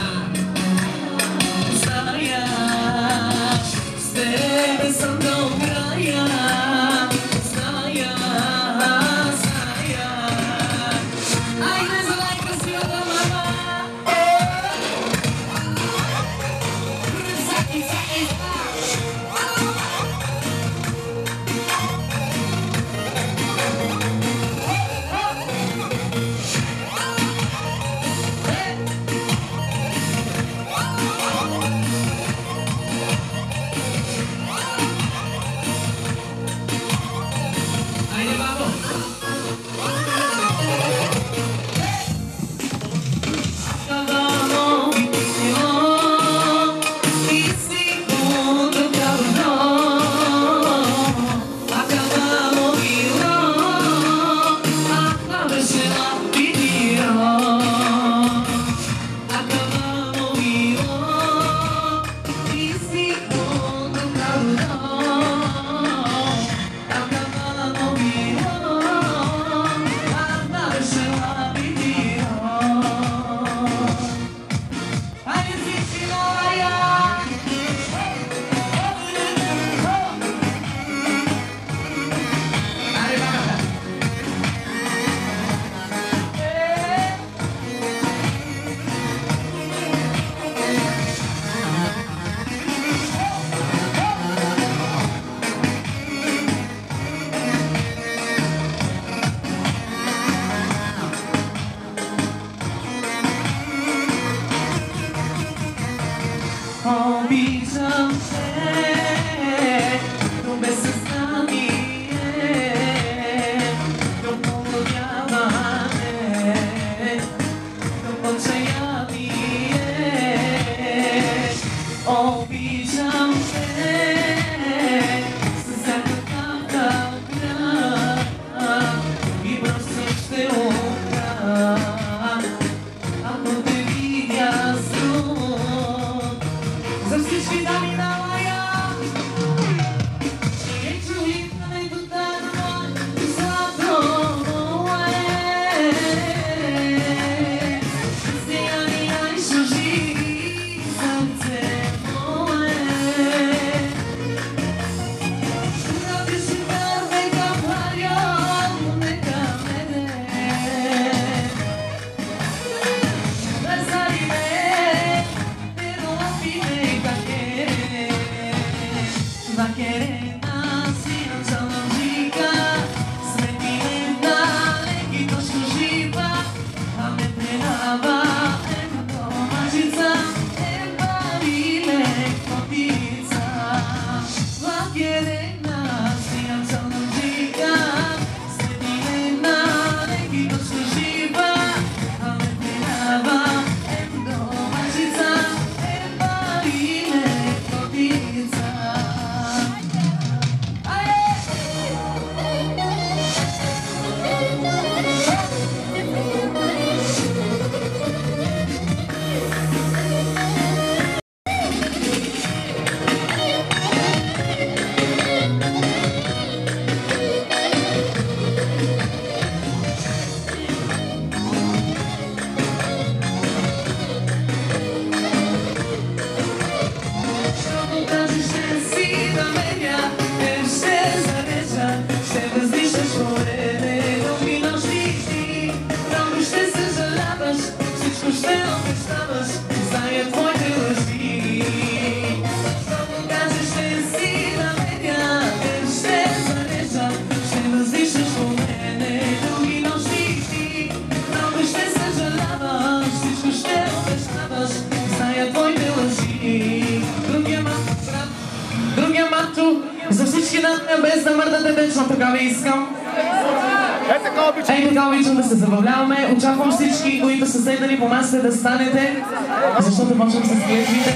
Славчо, за всички нас, без да мърдате вечно, тогава искам. Ей, така обичам да се забавляваме. Очаквам всички, които са седнали по масите, да станете, защото почвам с клетвите.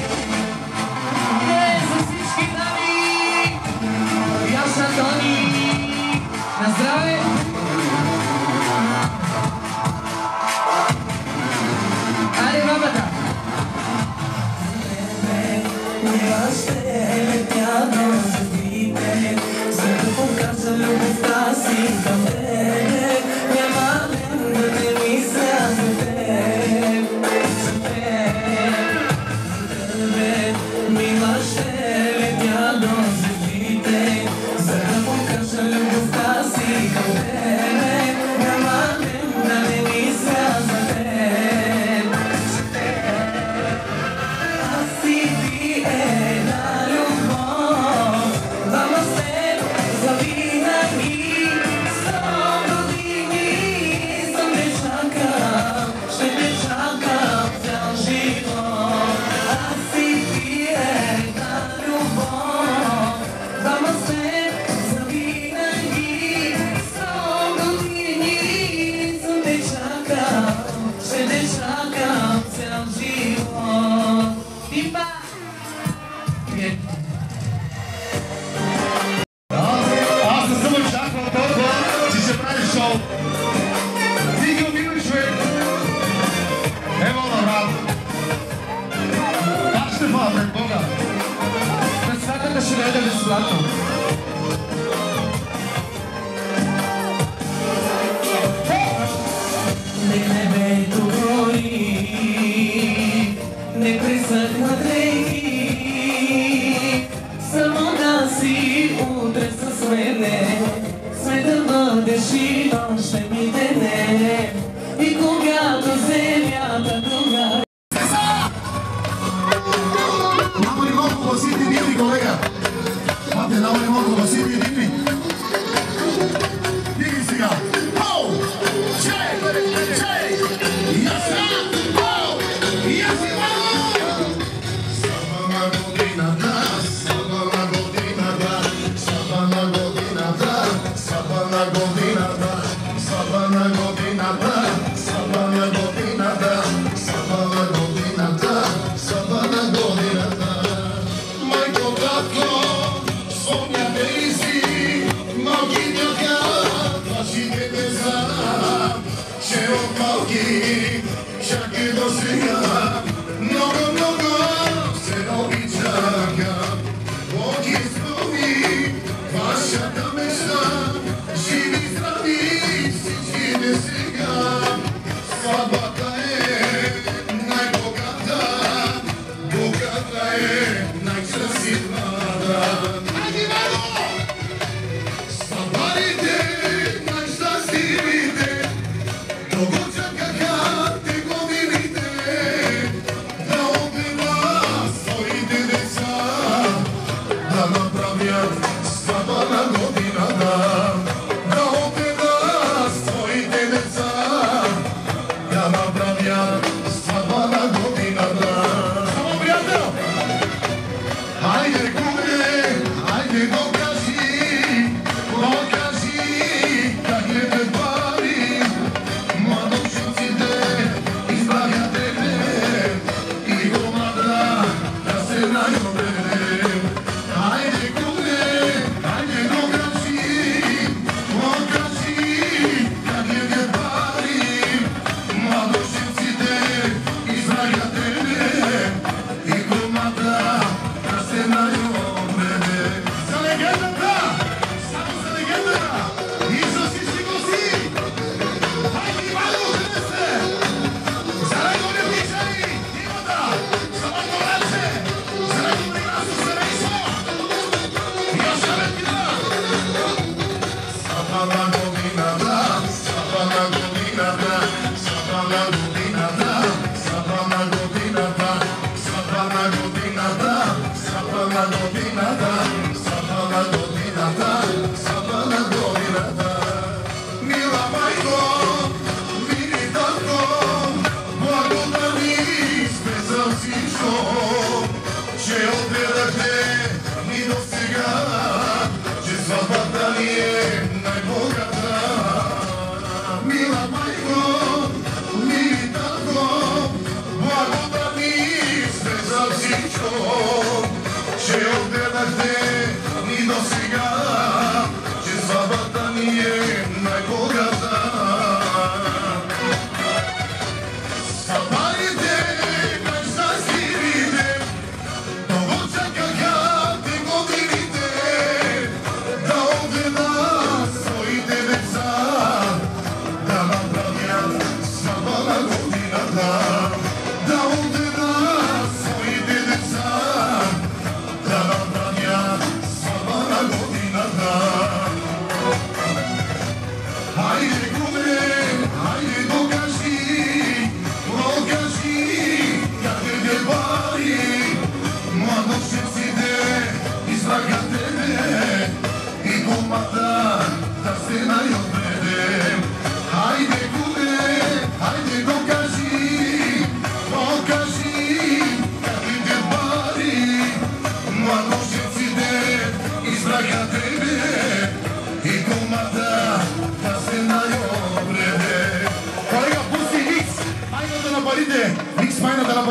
За всички дами! Яша Тони! На здраве! Айде, бабата! За да покажа любовта си към теб, няма ден да не мисля за теб, за теб, за тебе, мила ще летя до звездите, за да покажа любовта си към теб, няма ден да не мисля за теб, за теб. Аз си ти една любов, двама с теб завинаги, 100 години съм те чакал, ще те чакам цял живот. Аз си ти една любов, двама с теб завинаги, 100 години съм те чакал, ще те чакам цял живот. Пипа! Аз не съм очаквал толкова, че ще правиш шоу. Ти ги умилиш, човек. Ево на брат. Аз ще фала пред Бога. Председателя ще дойде безплатно. Нек небето гори, не пресъхнат реки, само да си утре с мене, сме да бъдеш и нощ ми дене, и когато земята друга. Няма ли малко гласите дивни, колега? Пате, няма ли малко гласите дивни? Диги сега! Оу! Чей! Чей! Яса! Оу! Яси, мамо! Сабана годината, сабана годината, сабана годината, сабана годината, сабана годината, сабана годината, сабана годината, сабана годината. Майко, татко, Соня, Дейзи, малкинята, вашите деца, че от малки чакай до сега, много, много се обичаха. Бог изпълни вашата мечта, живи, здрави, всичките сега. Сватбата е най-богата, богата е най-щастливата. Айде, Мамо! Сватбарите, най-щастливите, много чакаха те годините, да отнемат своите деца, да направят сватба на годината, да отнемат своите деца, да направят сватба на годината. Само, приятел! Хайде, куме, хайде, докажи, как не те пари. Младожилците избраха тебе и команда да се најобе. Хайде, куме, хайде, докажи,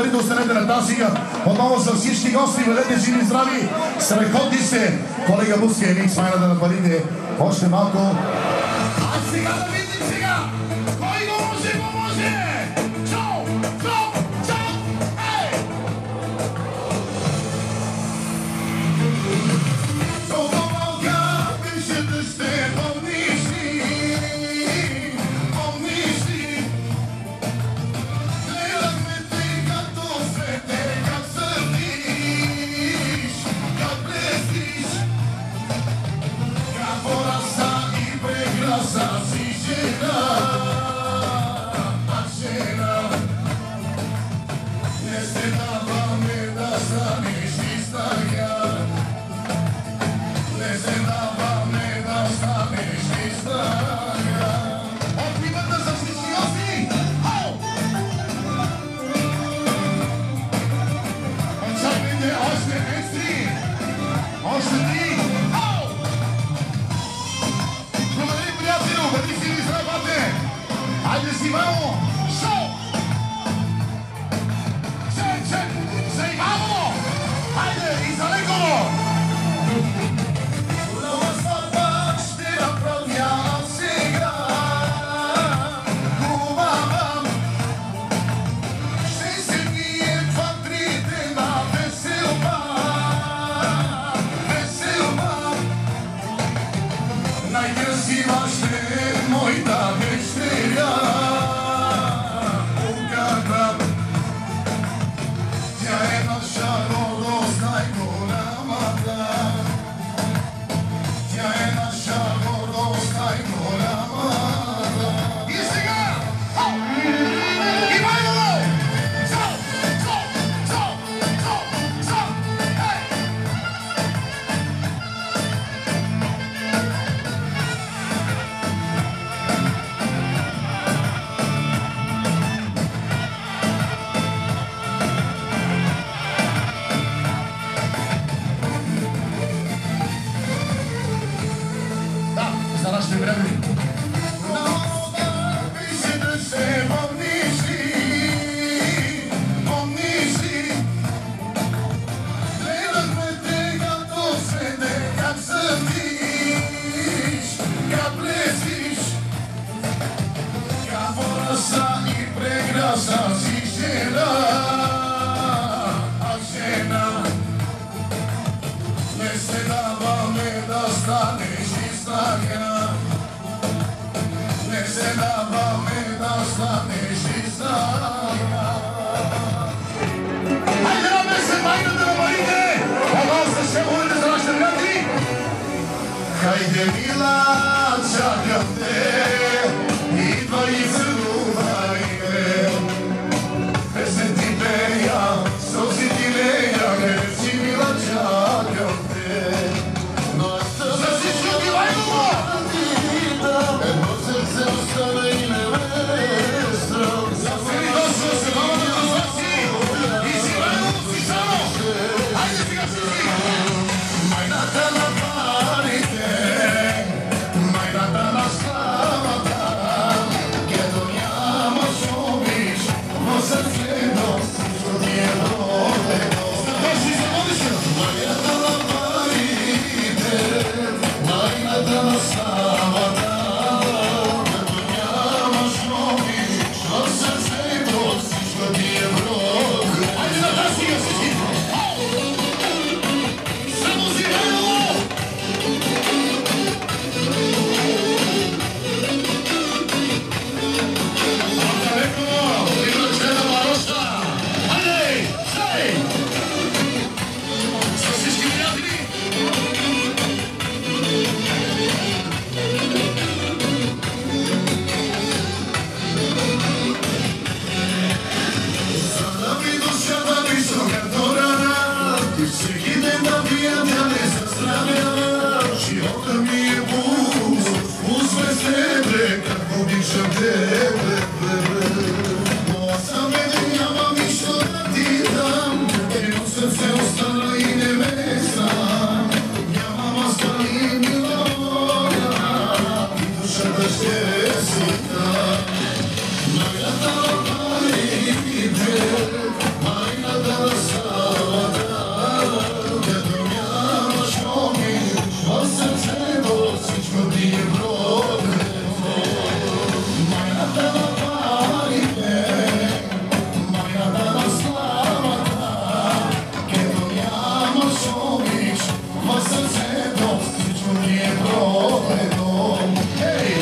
говорите, останете на тази. Отново са всички гости, бъдете живи и здрави. Страхотни сте. Колега Буски, микс майната на парите. Още малко. А сега да видим сега. Кой го може, го може. Чао, чао, чао. Ей! Толкова малка беше да ще помниш ли. Помниш ли. Гледахме те като свете, как сърдиш, как блестиш. Как пораста и прекраса си жена, а жена. Не се даваме да станеш истъга. Не се даваме да станеш истъга. Отбивата за всички гости! Ау! Очаквайте още екстри! Още три! Ау! Благодарим, приятелю! Бъди си ви здравате! Айде си, мамо! Шоу! Чек! Сей, мамо! Айде, и за леко! Нова сватба ще направя сега. Хубава. Ще се бие два-трите на веселба. Веселба. Най-красива ще е моята дъщеря. Когато тя е наша гордост най-голямата. Тя е наша гордост най-голямата. И сега! И майдало! Цо! Цо! Цо! Цо! Цо! Ей! Да, за нашите времени. Пише да се помниш ли, помниш ли. Гледахме те като свете, как сърдиш, как блестиш. Как пораса и прекраса си жена, а жена. Не се даваме да станеш истъга. Не се даваме да станеш истъга. Хайде на месец, майната на парите! Отново се шегувате за нашите приятели! Хайде, мила, чакам те, идва и целувай ме. Песен ти пея, сълзи ти лея, къде си, мила, чакам те. За всичко ти лайно! Едно сърце остана и не ме страх. Засили точно се мама да разласи и си лайно си само. Хайде сега всички! Майната на парите, майната на славата, където нямаш обич, в сърцето всичко ти е родено. Стъпваш и заводиш я! Майната на парите, майната на славата, където нямаш обич, в сърцето всичко ти е родено. Айде на тази сега всички! Само си вайло! Далеко! Прибраче на Мароша! Айде! Сей! С всички приятели! За да ми душата висока до рана, и всеки ден да пия, тя не се здравя. Живота ми е пуст, пуст без тебе, как обичам тебе. Но аз съм беден, нямам нищо да ти дам, едно сърце остана и не ме знам. Нямам аз пари, мила моя, и душата ще си дам. Майната на парите, всичко ти е пролетно. Ей!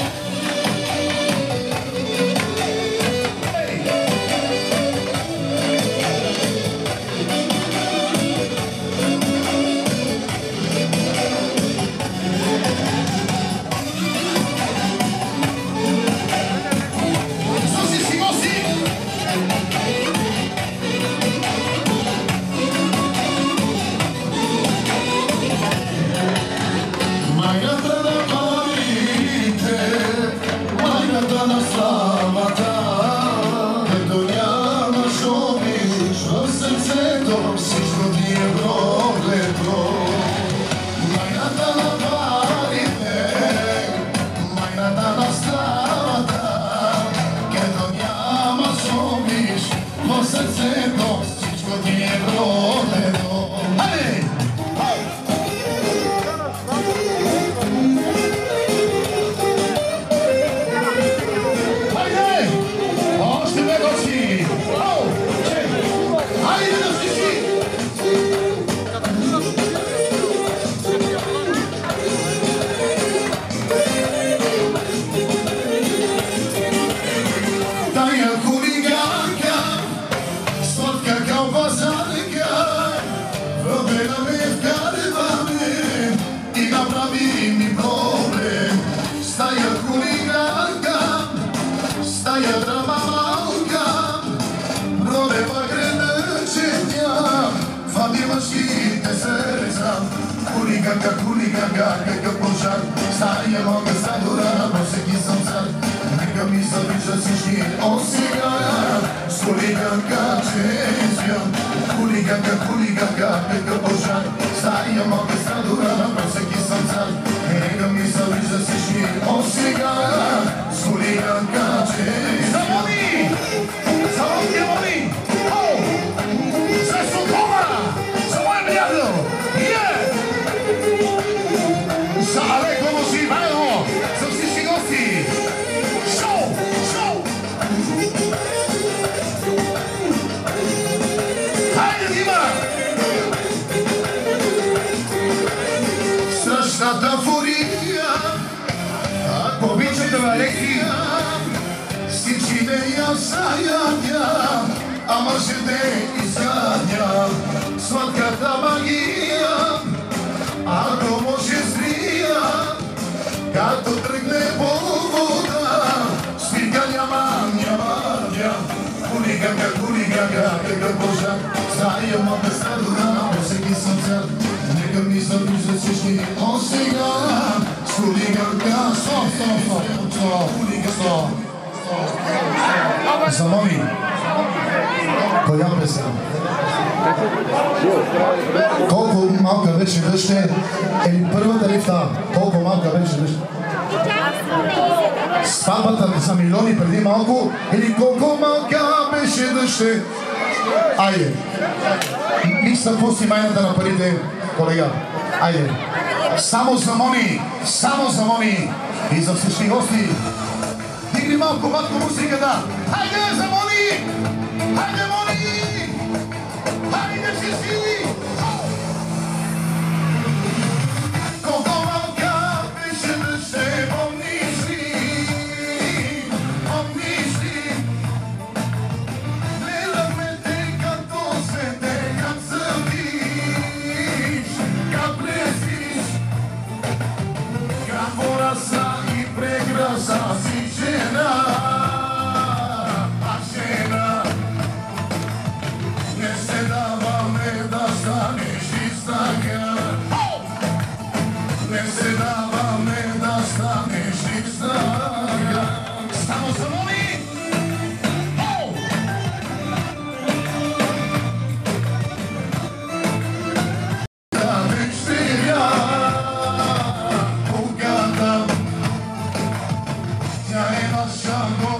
За моми, коя песен? Колко малка беше дъще, или първата лифта, колко малка беше дъще? Сватбата за милиони преди малко, или колко малка беше дъще? Айде, мисля пусти майната на парите, колега. Айде, само за Мони и за всички гости. Дигни малко музиката. Хайде за Мони! Хайде, Мони! Хайде всички! Колко малка беше дъще, помниш ли? Гледаме те като свете, как съдиш, как блестиш, как пораса и прекраса си жена. Shall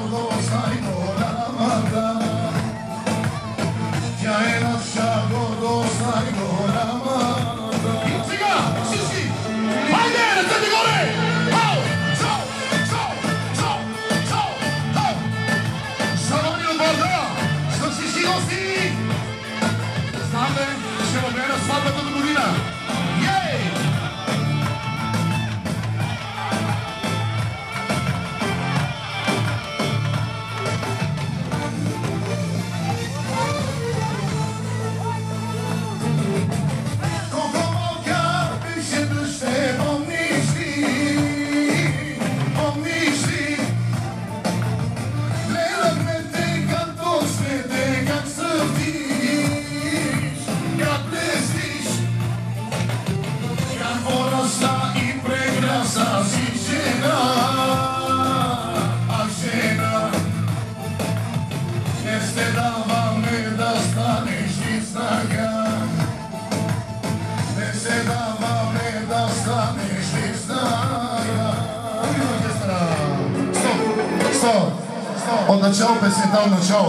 porasta i pregrasa si žena, a žena. Ne ste dava me da staneš iz snaga, ne se dava me da staneš iz snaga. Stop! Od начала песента, от начало.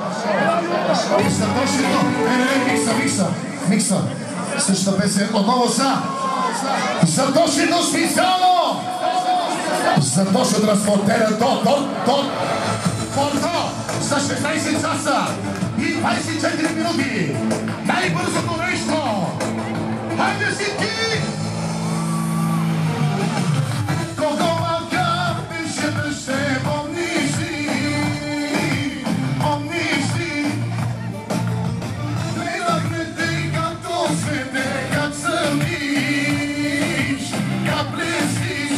Микса. Същата песен отново за точно специално. За точно транспортера Порто за 16 часа и 24 минути. Най-бързото нещо. Хайде си ти! Кого мака пише беше помниш ли? Гледахме те като свете, как съмниш, как близиш,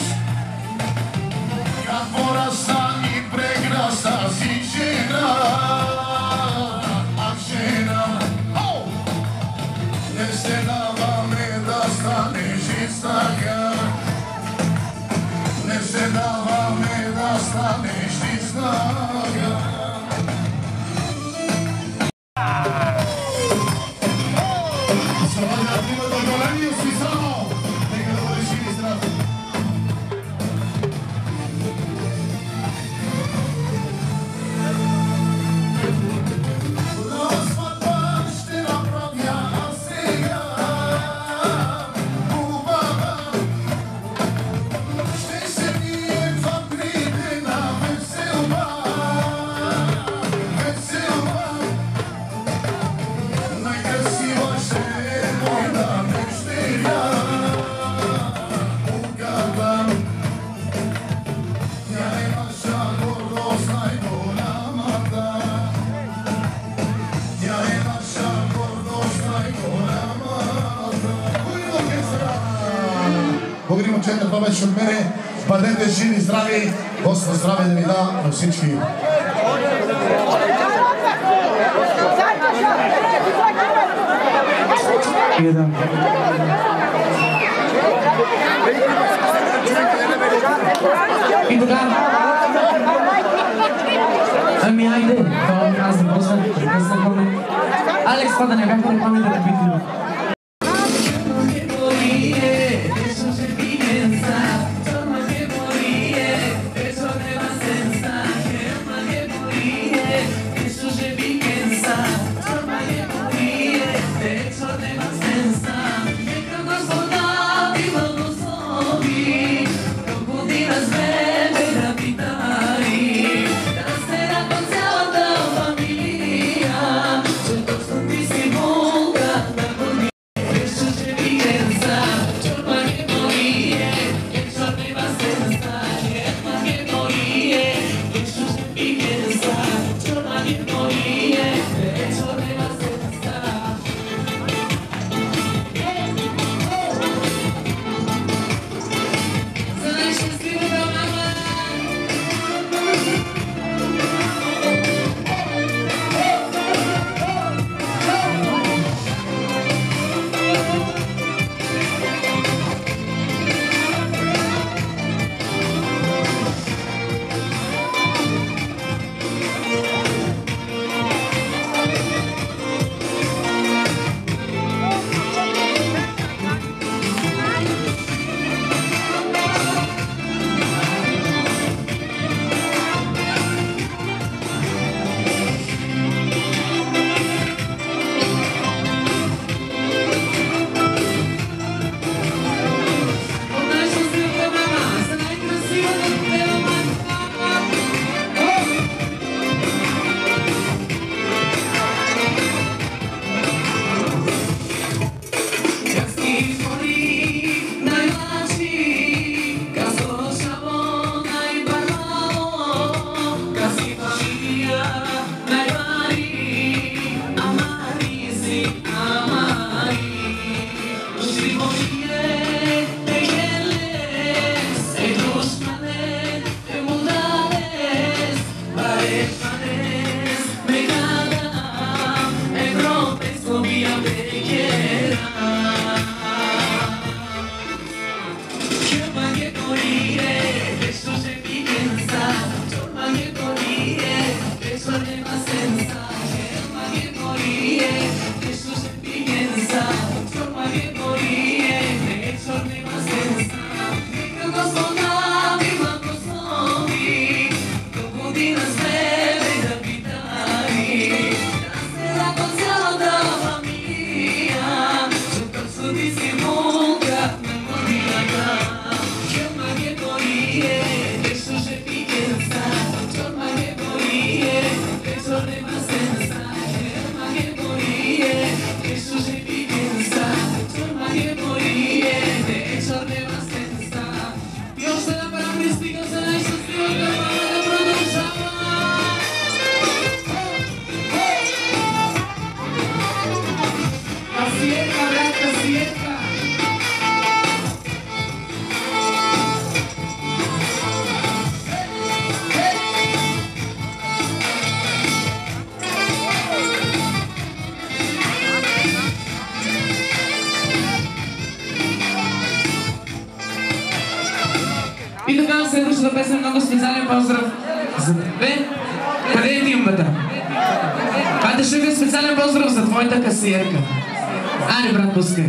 как пораса и преграса си жена, а жена. Не се даваме да станеш и снага, не се даваме да станеш и снага. Благодарим, момчета, това беше от мене. Бъдете живи и здрави. Господ здраве да ви да на всички. И така. Ами айде, това аз да после прекъснахме. Алекс, това да не бяхме на памета да битим. Ти си Бога, да И така, следващата песен е много специален поздрав за тебе. Къде е димбата? Хайде, ще ви специален поздрав за твоята касиерка. Айде, брат, пускай.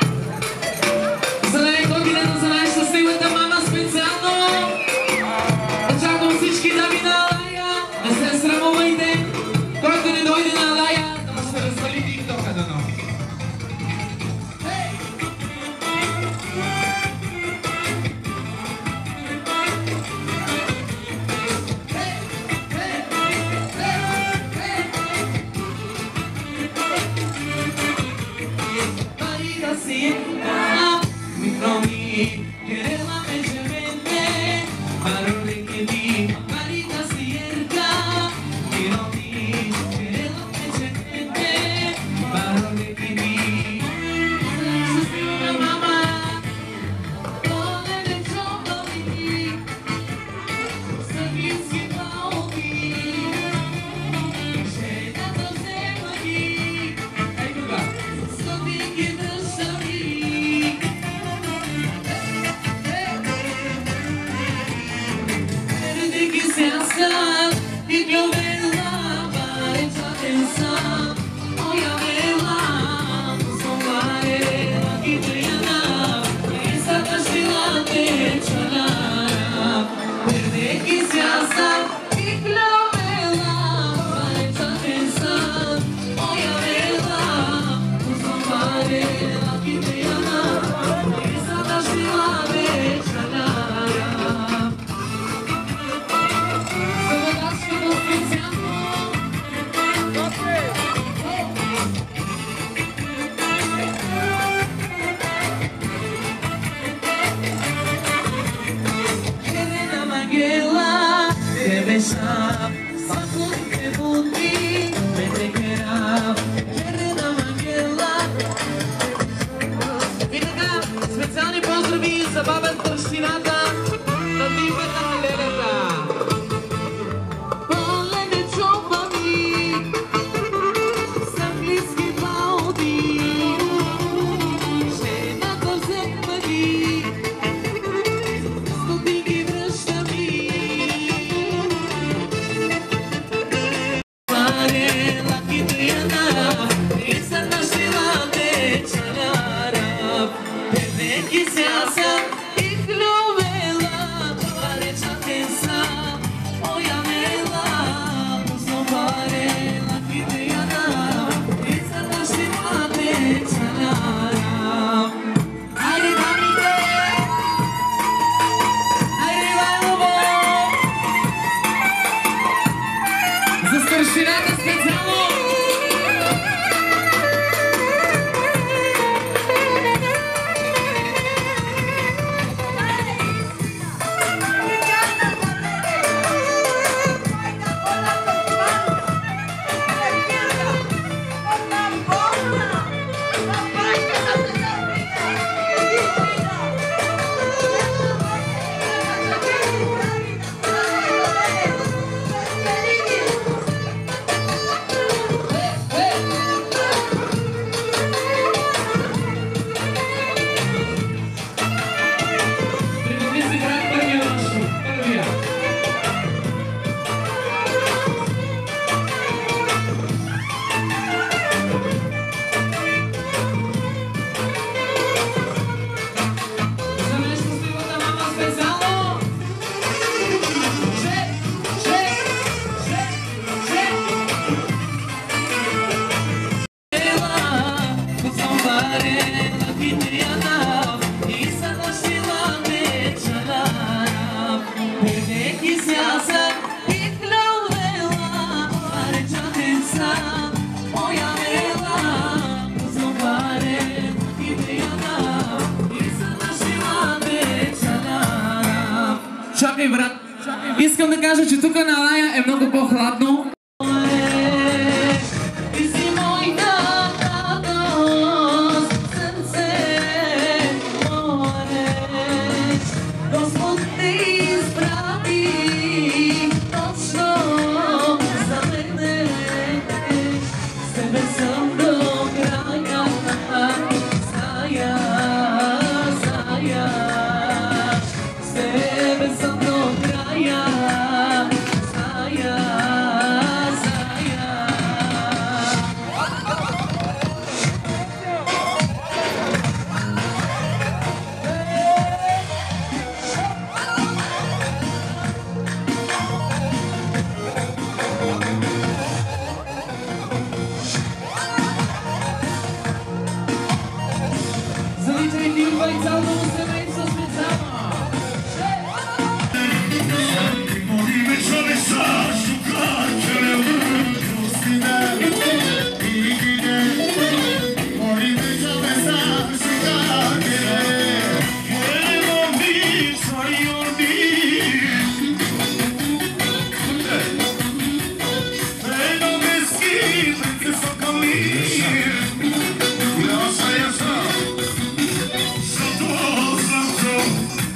За най-готинена, за най-щастливата мама специално. Очаквам всички дами на Алая. Не се срамувайте. Който не дойде на Алая, да му се развали тиктока дано. Чакай, брат. Искам да кажа, че тук на Алая е много по-хладно. С тебе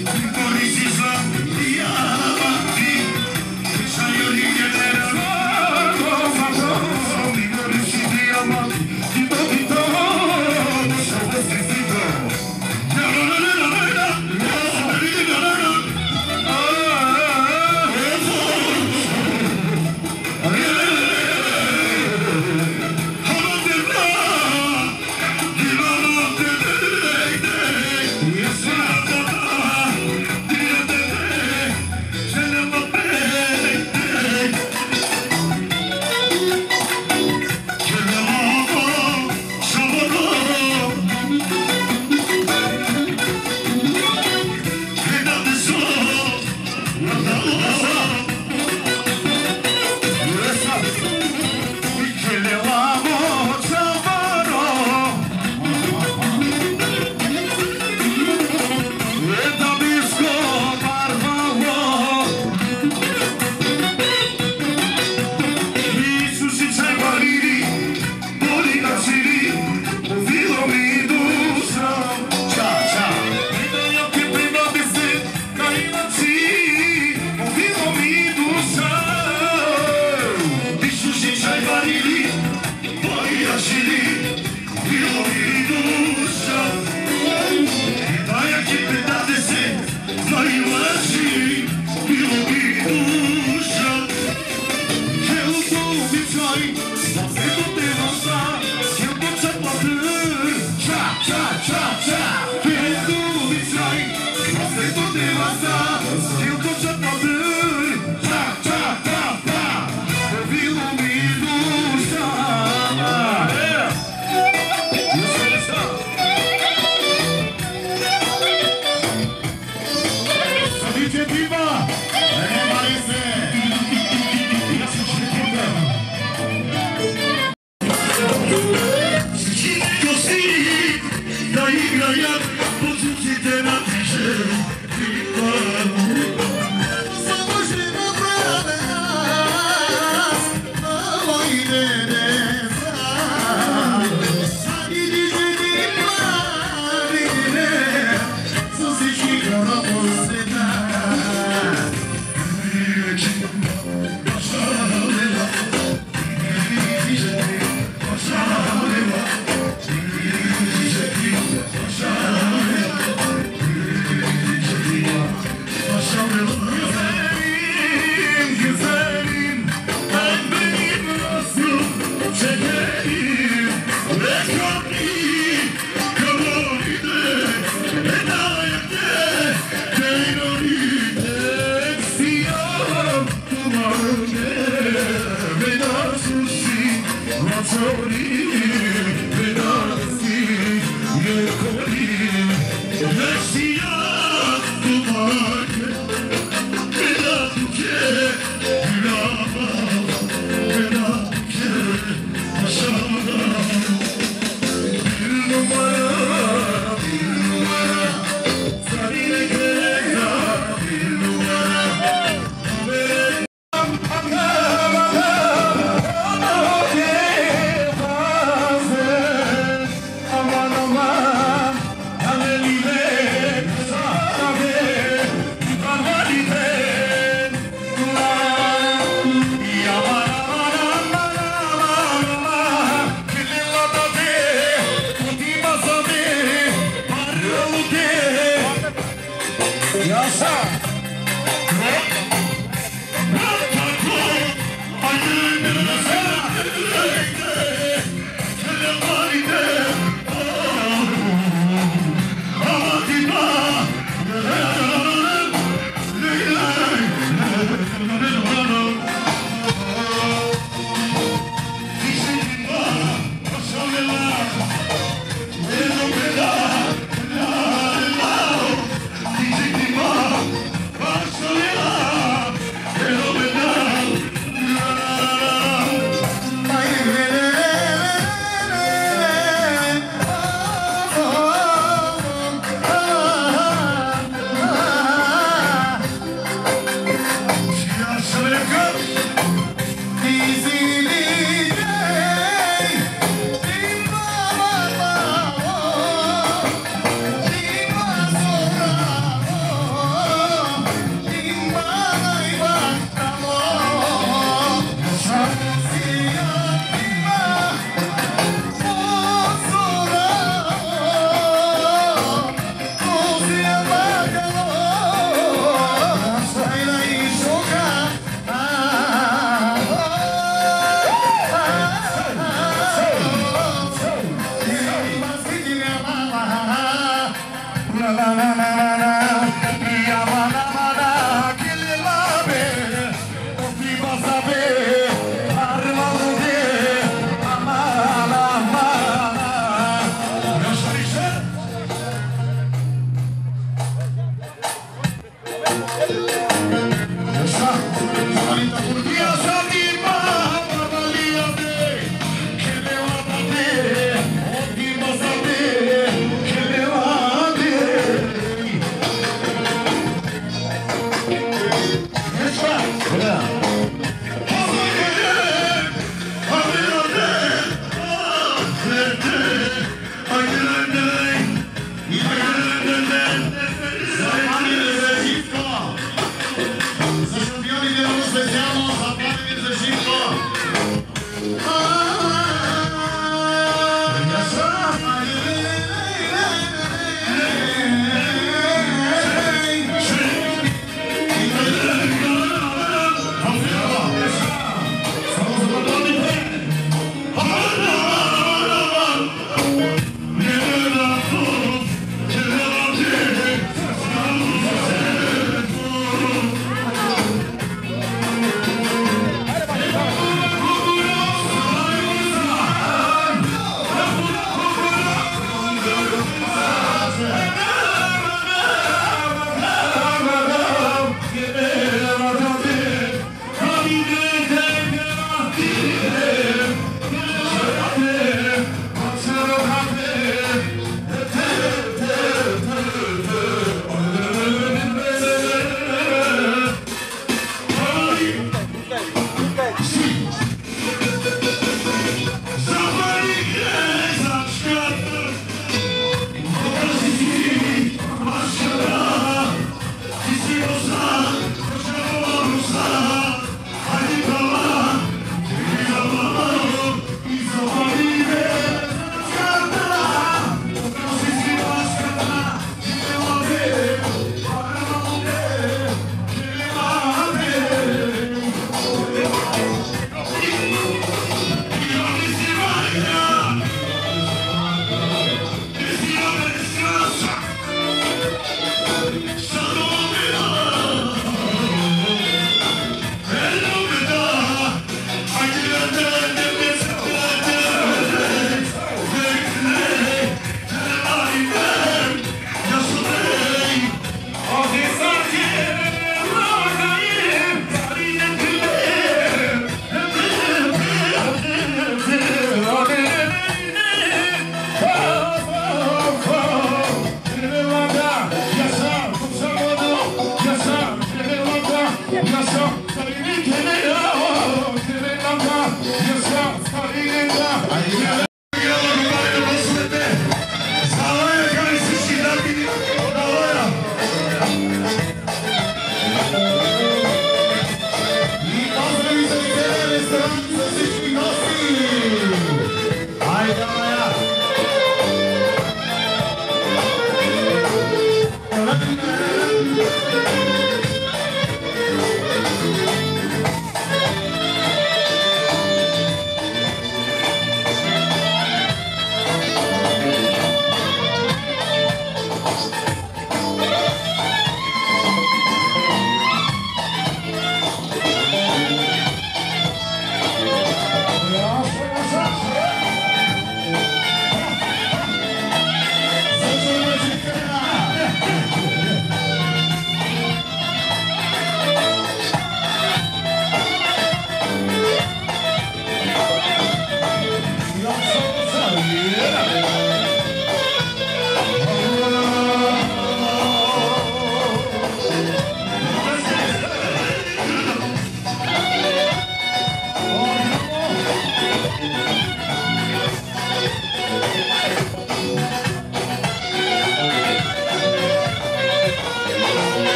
Barcelona.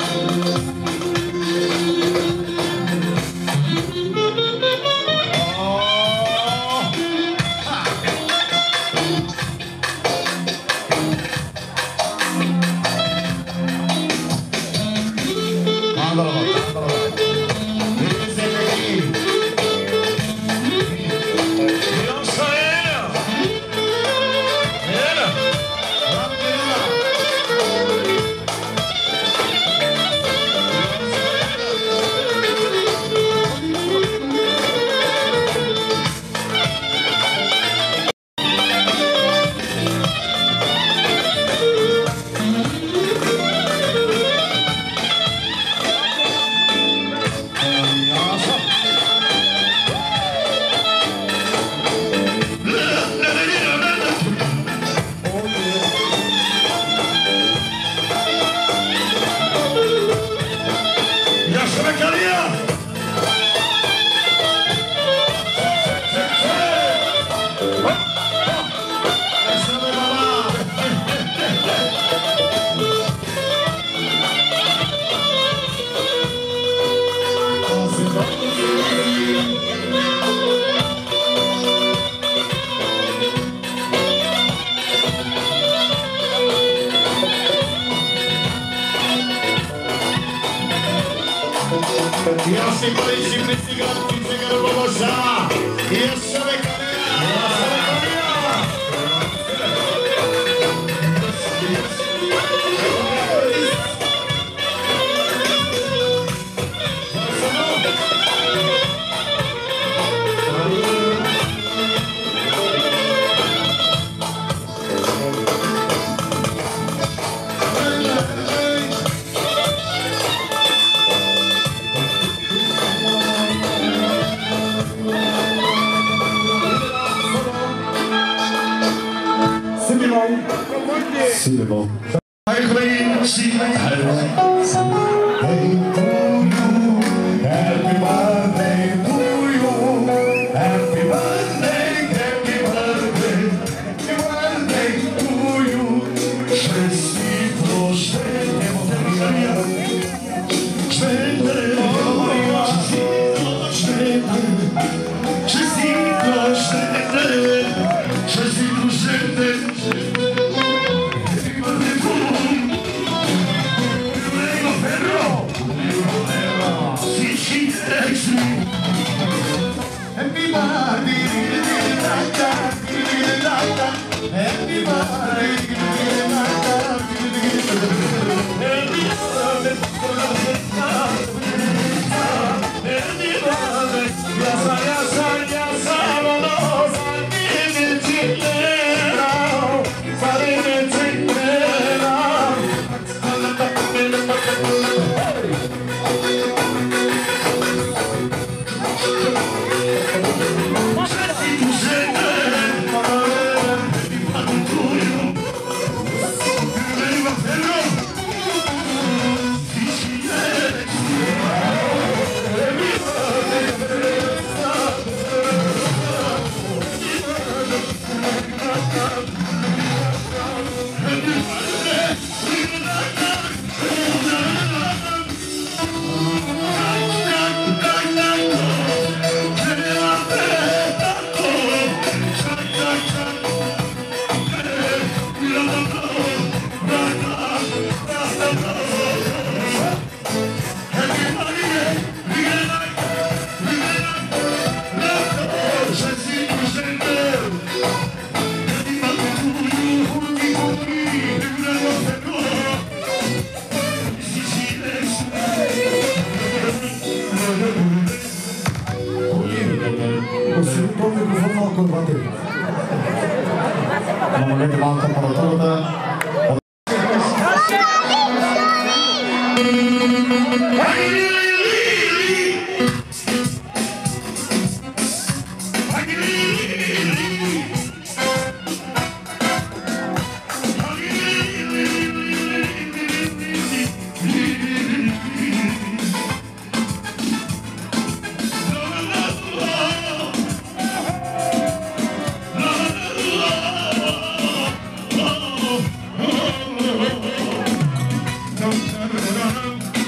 Don't turn around.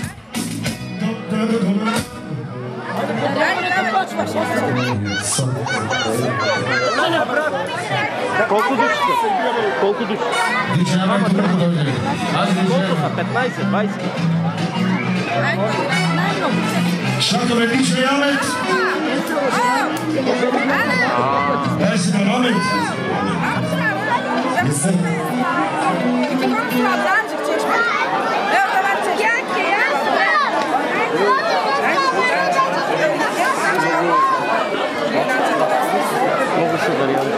Колко души са? Колко души? Дичавай тук да дойде. Аз дичавам. 15, 20. Чакаме Дича Ямет. Ерси на Рамет. Jesem. Много се варианти.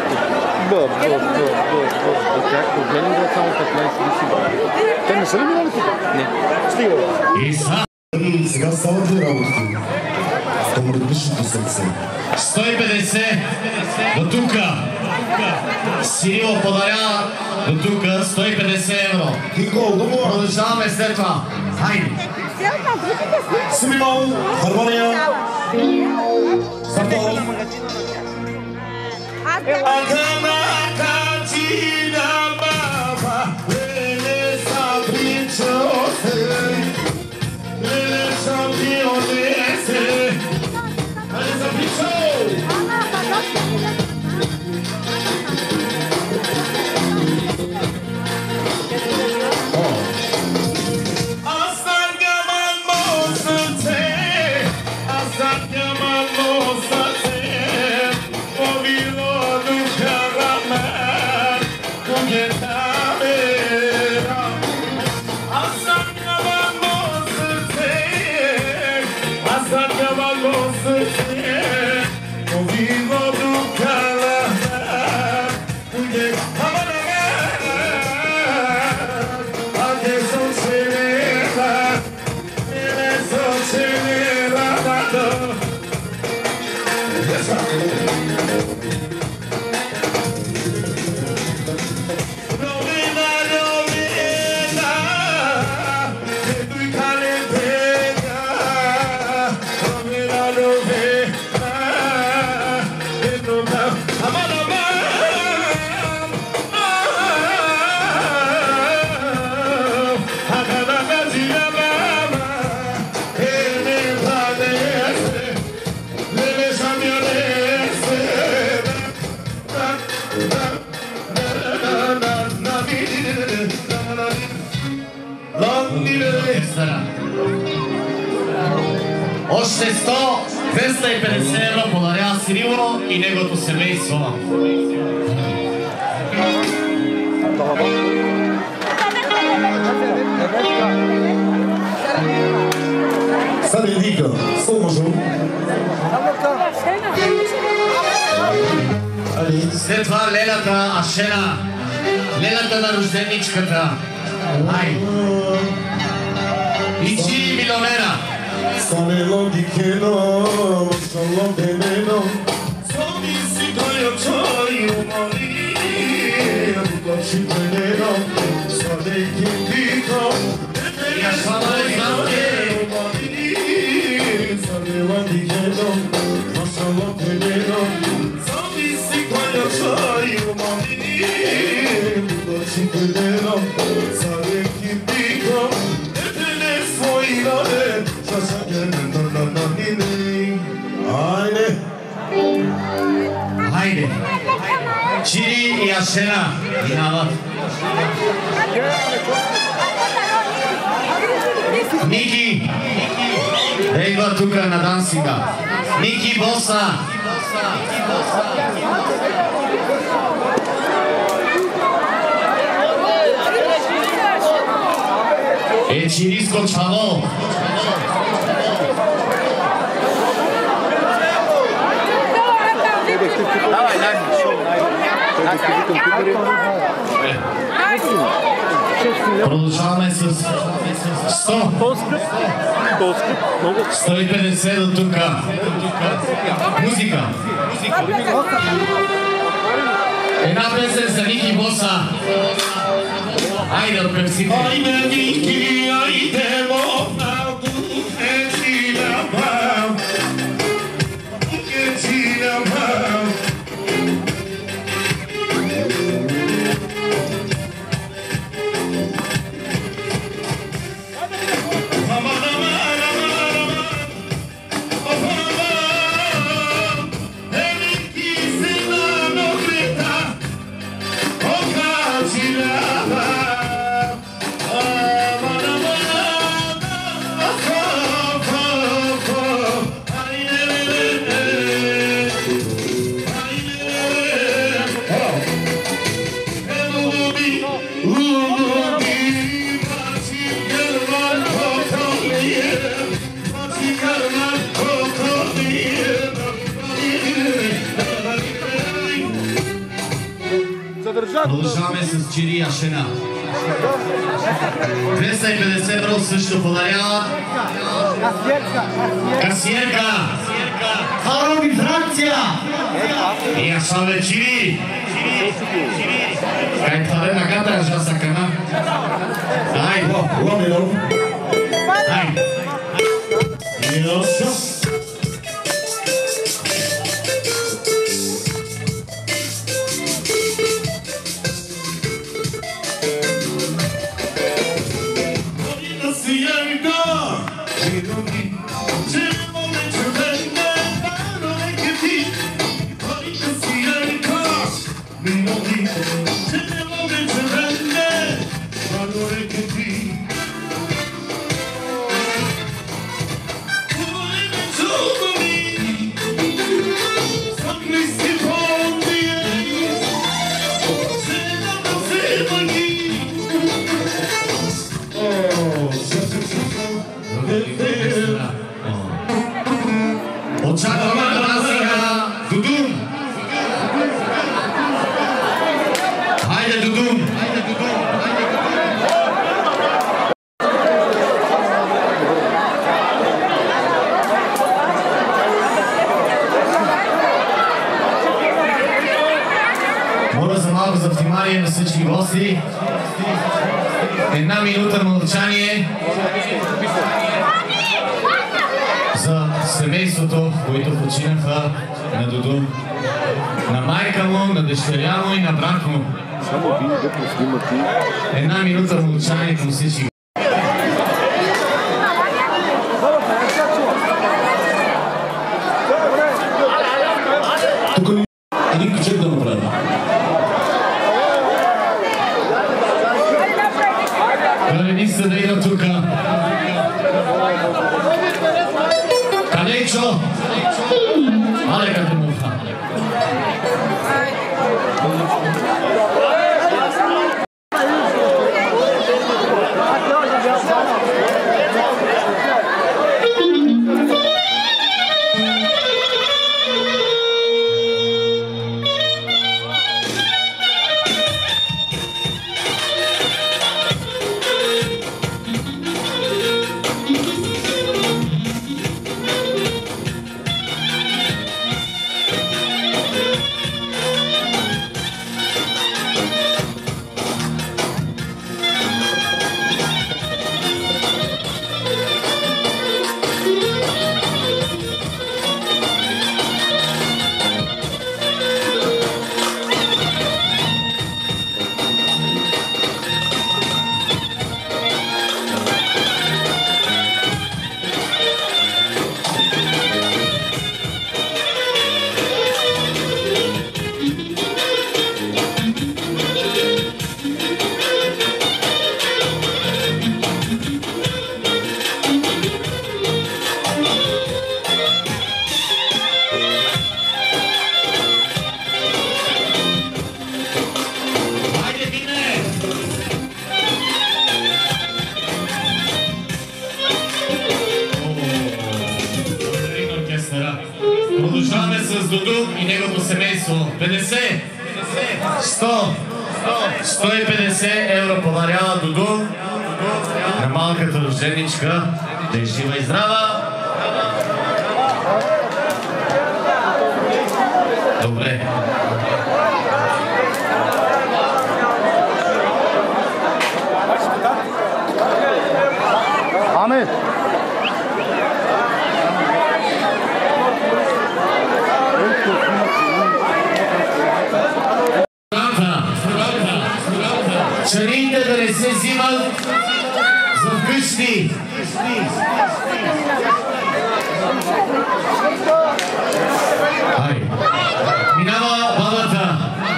Как погледнем да само 15 души. Те не са ли минали тук? Не. Стига. Сега стават ли работите? Към редвишното сърце. 150 до тука. Сирило подарява до тука 150 евро. Продължаваме след това. Хайде. Симеон, хармония. Сартол. Още 100-250 евро подарява Сирило и неговото семейство. Сади Вика, сломажо. След това Лелята Ашена, Лелята на рожденичката. Ай! И Чили милионера. Санело дикено, салом денено. Сони си той очой умали, дукачи пенено, саде киндико. Я слава и знамке. Санело дикено, салом денено. Сони си той очой умали, дукачи пенено, саде киндико. Хайде! Чили и Ашена минават. Ники! Идва тук на дансинга. Ники Боса! Чилиско чало! Давай, продължаваме с 100. 150 до тук. Музика. Една песен за Ники Боса. Айде от певците. Айде, Ники, айде, малко е ти набав. Е ти набав. Продължаваме с Чири Яшена. 250 евро също подарява касиерка. Хароби Франция! И Яшаве Чири! Кай тваре на ката я жаса кана? Ай! Ай! Йоша! Очакваме да нас сега Дудун! Хайде Дудун! Моля за малко за внимание на всички гости. Една минута мълчание за семейството, които починаха на Дуду, на майка му, на дъщеря му и на брат му. Една минута мълчание към всички. Тук един кучек да направи. Дали се да идва тука. Калечо! Але като му фа. Продължаваме с Дуду и неговото семейство. 50, 100, 150 евро подарява Дуду на малката рожденичка. Да е жива и здрава. Добре. Амин. Чаните да не се взимат за вкъщи. Минава бабата.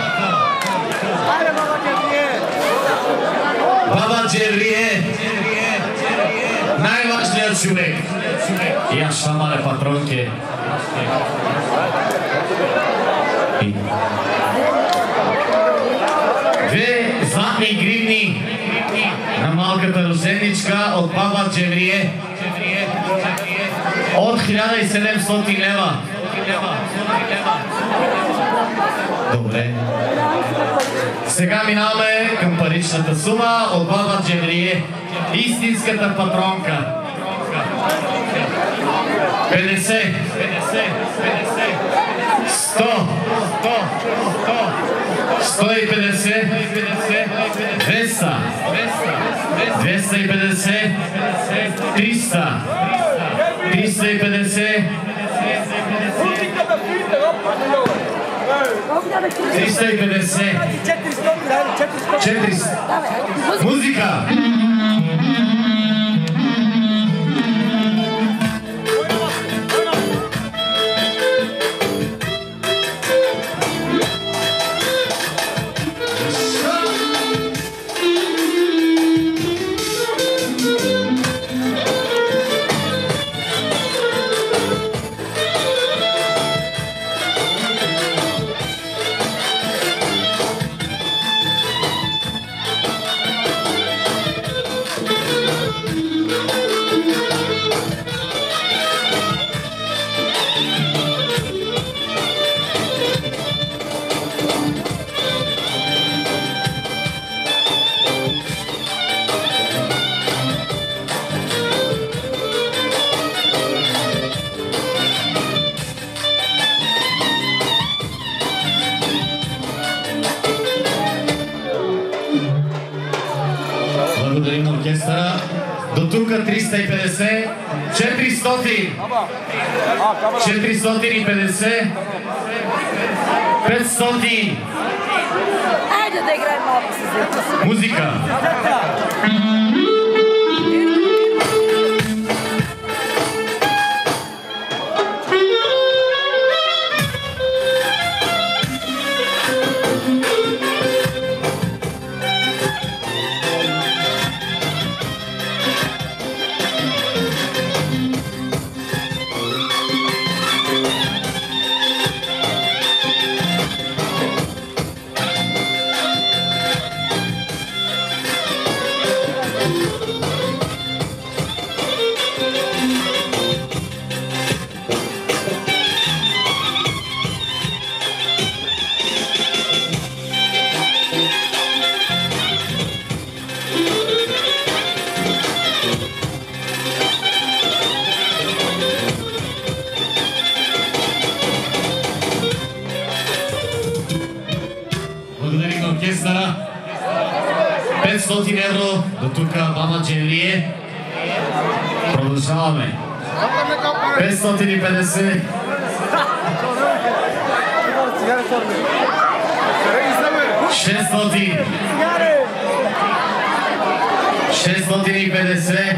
Баба Джеврие. Най-важният човек. И аз шамале патронке. Две златни гривни на малката рожденичка от баба Джеврие от 1700 лева. Добре. Сега минаваме към паричната сума от баба Джеврие, истинската патронка. 50, 100, 150, 200, 250, 300, 350, 350, 400. Музика! Благодарим оркестъра. До тук 350, 400, 450, 500. Айде да играем малко с зрителите. Музика. Благодарим оркестъра. 500 евро до тук мама Джеврие. Продължаваме. 550. 600. 650.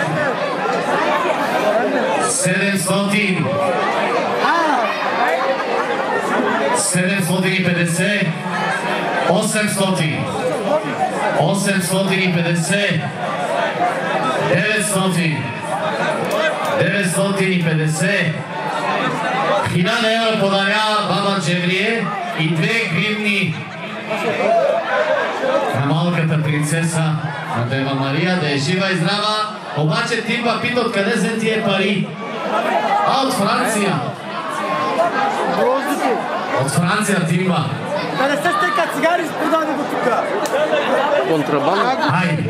700. 750. 800. 850. 900. 950. 1000 евро подарява баба Джеврие и 2 гривни на малката принцеса на Дева Мария, да е жива и здрава. Обаче Тимба пита откъде взе тия пари. А от Франция. От Франция Тимба. Да не се стека цигари с продани до тук. Контрабанда. Хайде.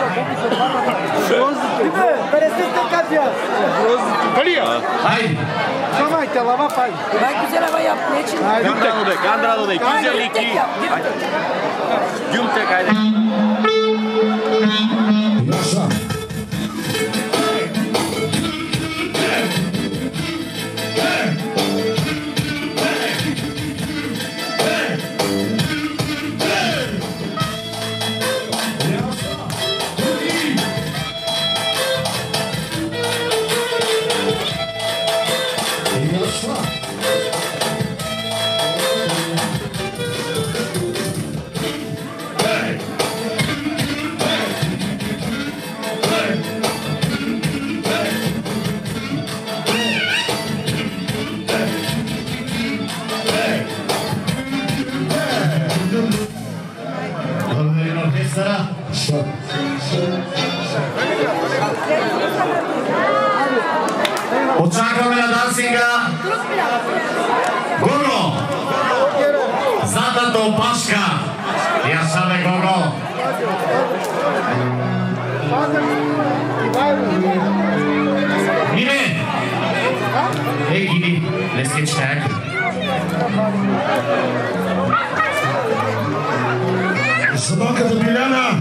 Да не се стека тя. Хайде. Шамайте, лава пай. Майко зелава я плечи. Андрado de Kizerliki. Jumtek, ajde. Jaša. Благодарим оркестъра. Очакваме на дансинга Горно. младата опашка. Я саме Гого. Мине! Ей, гиди, лески чак. Собаката Биляна!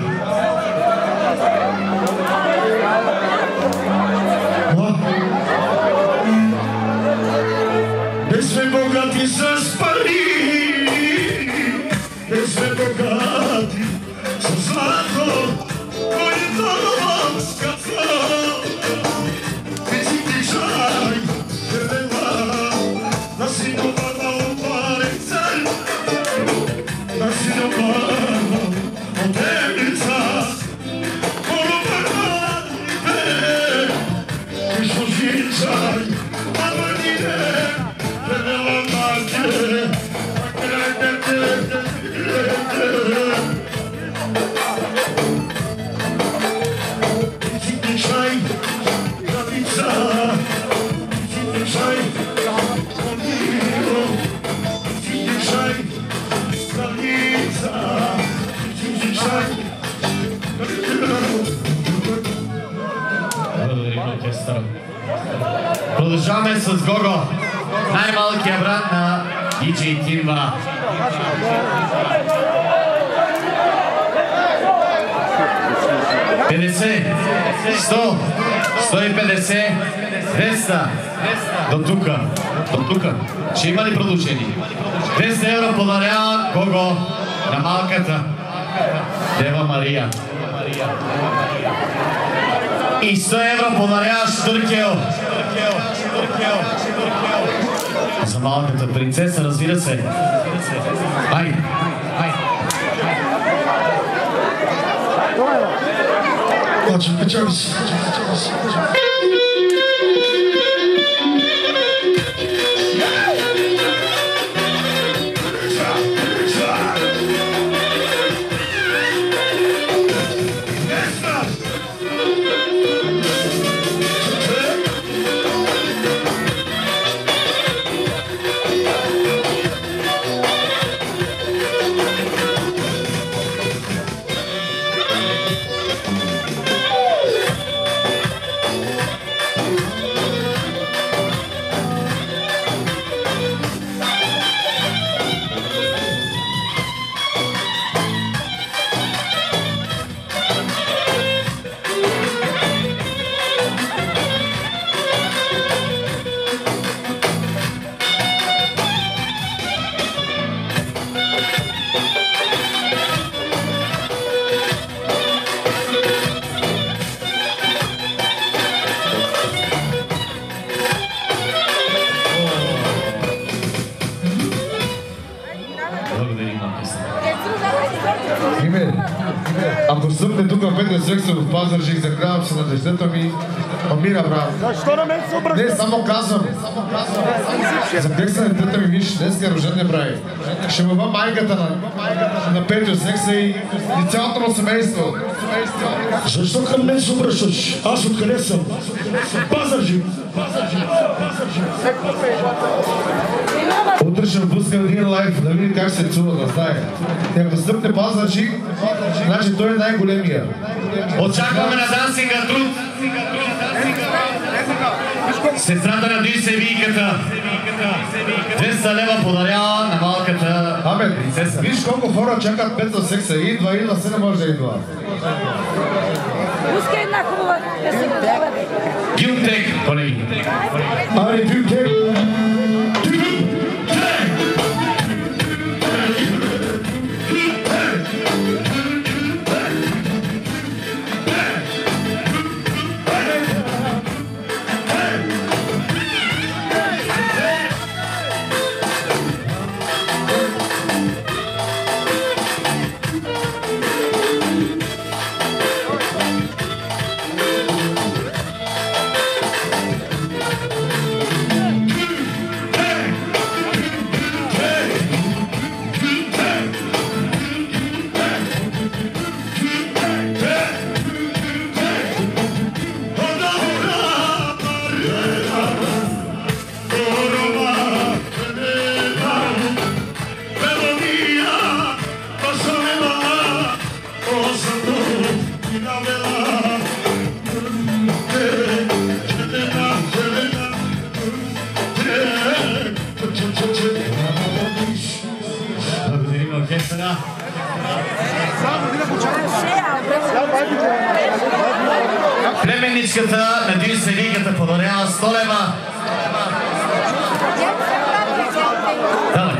Не сме богати с пари, не сме богати с злато, който скъпва. Пиците чай, хрена, на синована опарица, на синована опарица, полубърна бе, кишоши чай, аманине. Продължаваме с Гого, най-малкият брат на DJ Тимба. $50, $100, $150, $200, до тука. Ще има ли продължение? €200 подарява Гого на малката Дева Мария. И €100 подарява Штъркел. За малката принцеса, разбира се. Айде. Качай си. Ако стъпне тук в Петър Секса в Пазарджик, закривам се на дъщата ми, умира, брат. Защо на мен се обръща? Не, само казвам. Закрих се на детата ми, виж, днес е рожден прави. Ще бъва майката на Петър Секса и цялото му семейство. Защо към мен се обръщаш? Аз откъде съм? Пазарджик! Утре ще пускам един лайф, да види как се чува, да знае. И ако стъпне Пазарджик, значи той е най-големия. Очакваме на дансинга труд. Сестрата на Дюйсе Вийката. $200 подарява на малката принцеса. Виж колко хора чакат Петър Секса. Идва, се не може да идва. Пускай една хубава песен. Гюнтек, колеги. Али, Гюнтек. рожденичката на Динса Вигата подарява 100 лева. Давай.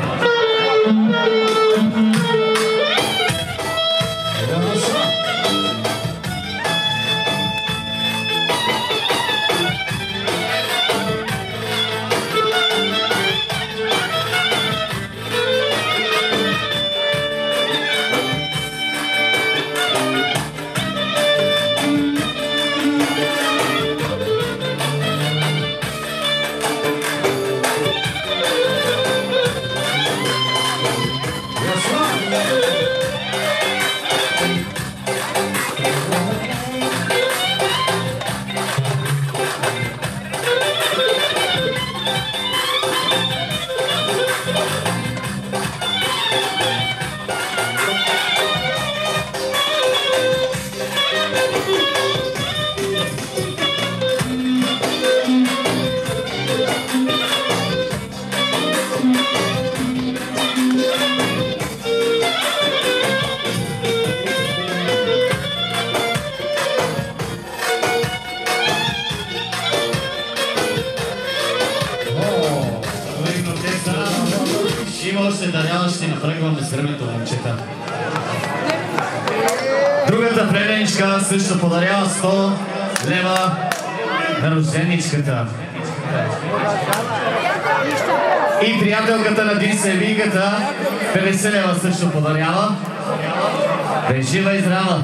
Другата преленичка също подарява 100 лева на рожденичката. И приятелката на Динса Вигата 50 лева също подарява. Да е жива и здрава!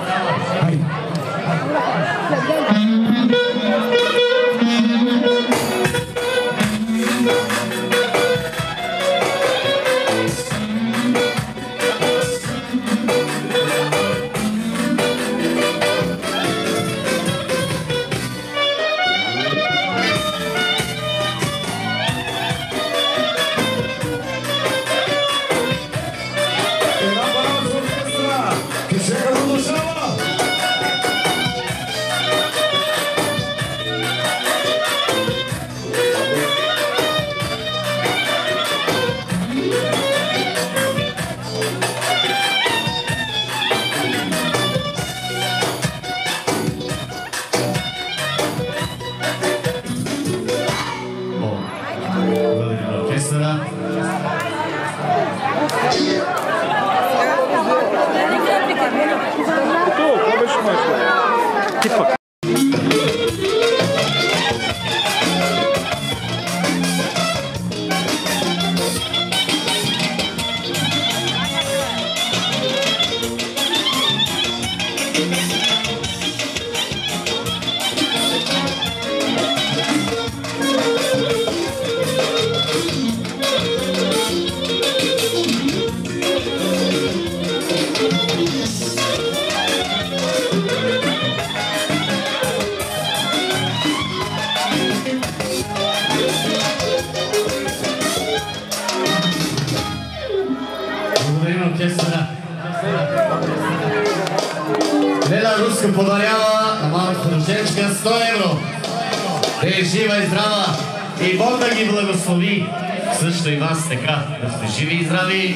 Леля Руска подарява на малката рожденичка 100 евро. Да е жива и здрава и Бог да ги благослови. Също и вас така, да сте живи и здрави.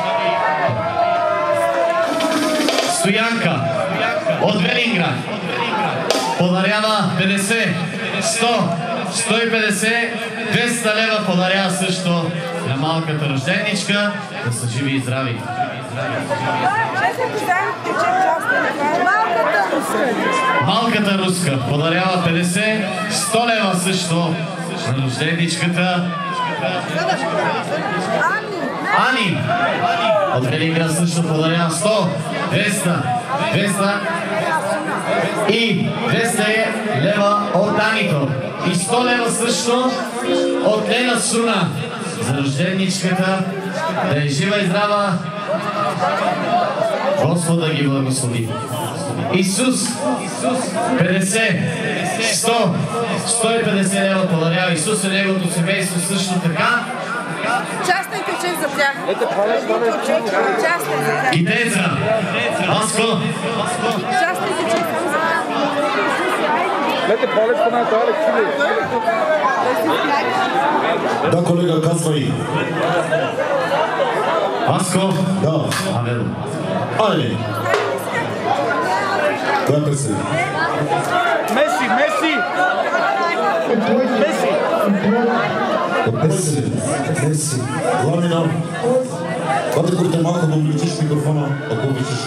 Стоянка от Велинград подарява 50, 100, 150, 200 лева подарява също на малката рожденичка. Да са живи и здрави. Малката руска подарява 50, 100 лева също на рожденичката. Ани от Велинград също подарява 100, 200 и 200 лева от Данито. И 100 лева също от Лена Суна за рожденичката. Да е жива и здрава. Господ да ги благослови. Исус 50, 100, 150 лева подарява Исус и неговото семейство също така. Частайте чест за тях. И деца. Аско. Частайте чест за тях. Лете по-лечко на това лекцили. Да, колега, казвай. Аско. Да. Авело. Айде. Коя песен? Меси, Меси! Меси! Меси. Ламина. Бъде горите малко да обличиш микрофона, ако обичаш.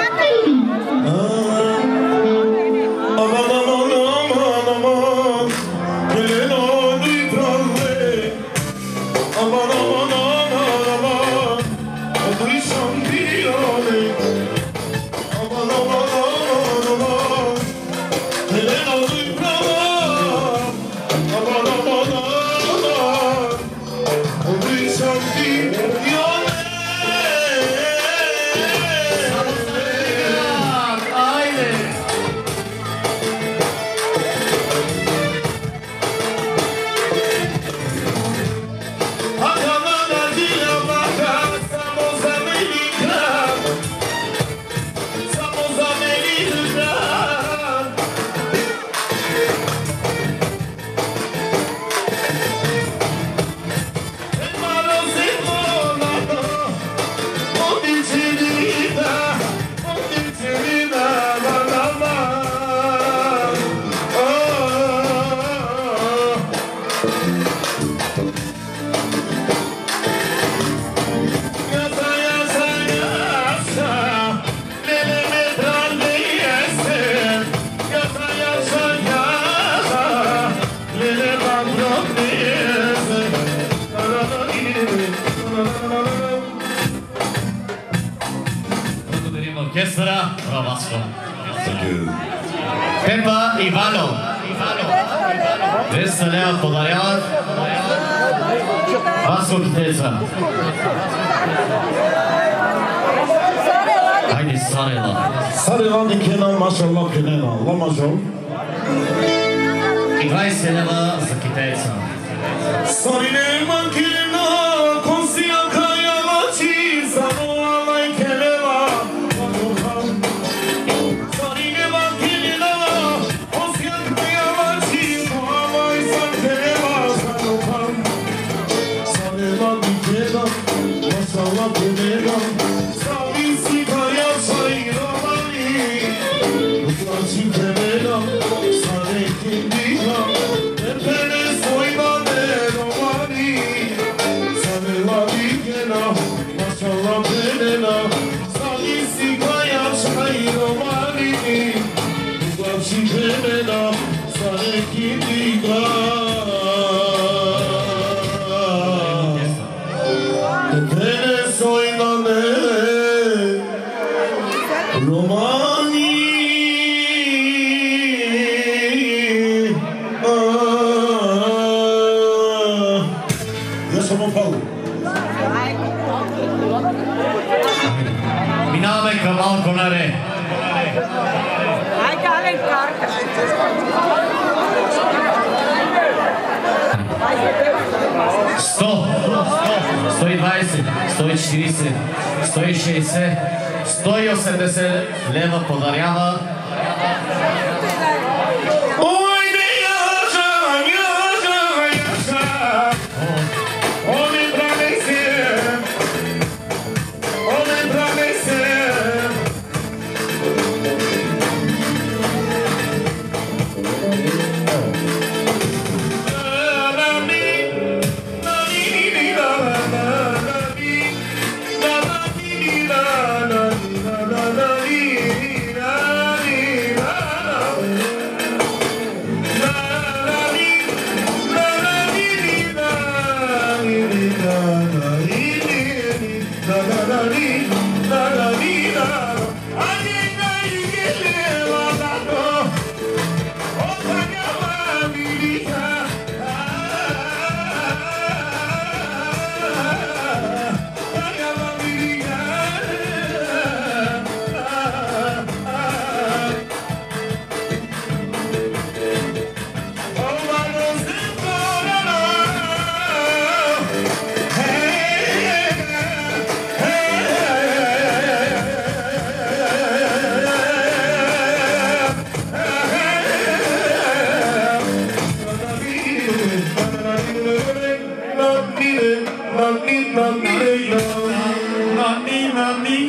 Orchestra, Rovasco. Пепа и Вано. 200 лева подаряват. Васко Китеца. Хайде, Сарела. Сарела ни кена, машалла кенена. Лама жол. И 20 лева за Китеца. Сарине манкина, консия кая мачи, само алай кенела. Сарине манкина, консия кая мачи, алай сан кенела. Сарела ни кена, машалла кенена. Сависи кая шайра мани, укачи кенела. Саре киндика, епене сойна. Mashallah, Benena, Salisi Kaya Shairo Mali, Ugachi Benena, Saleki Diga. Epene Soinane, Romani. Yes, I'm a Paulo. Минаваме към Алконаре. Ай, Кален, карка. 100, 120, 140, 160, 180 лева подарява.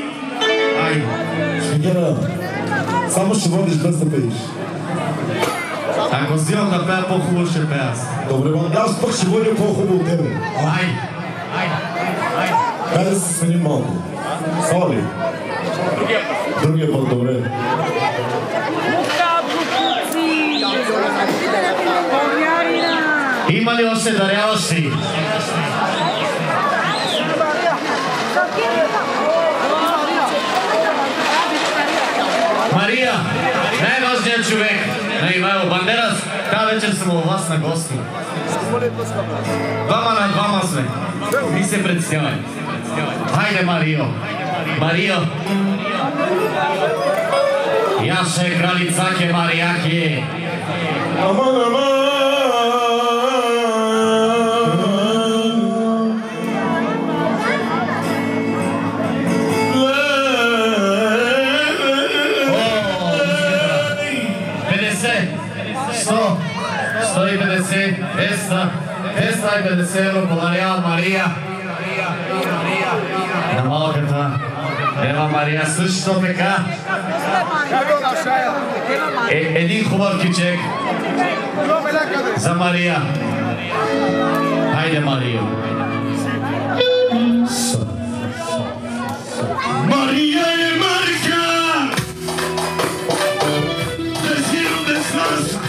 Само ще водиш без да пееш. Ако взимам да пея по-хубаво, ще пея аз. Добре, аз пък ще бъде по-хубаво от тебе. Ай! Дай да се сменим малко. Оли. Другия път, добре. Има ли още даряващи? Мария, най-важният човек на Ивайло Бандерас, тази вечер съм у вас на гости. Двама на двама сме. Ви се представяй. Хайде, Марио. Марио. Яше кралицаке Марияке. Аман. Esta 50 евро подарява Мария. На малката Ева Мария също така. Един хубав кичек за Мария. Хайде, Марио. Мария е Марика! Desiro descansa.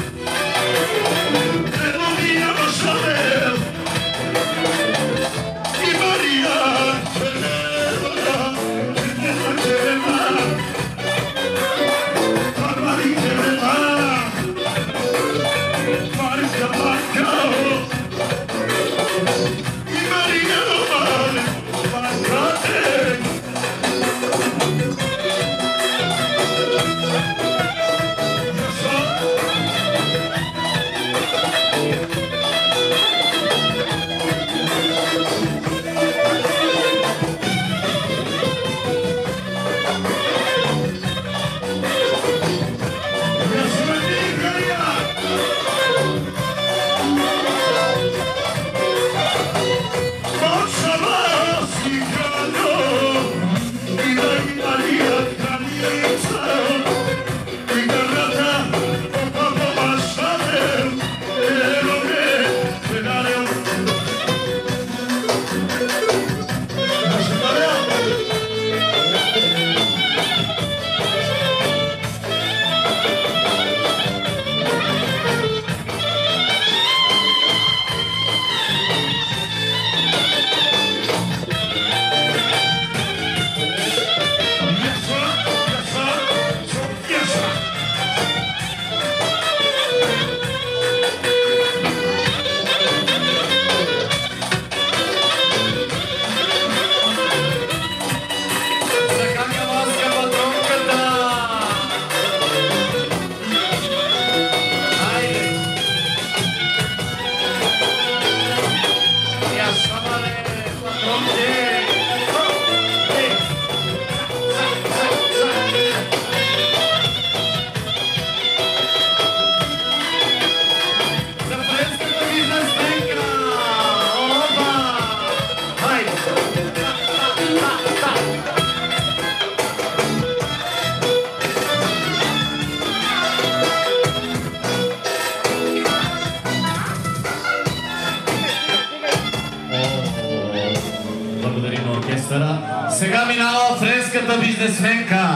Сега минава френската бизнесменка.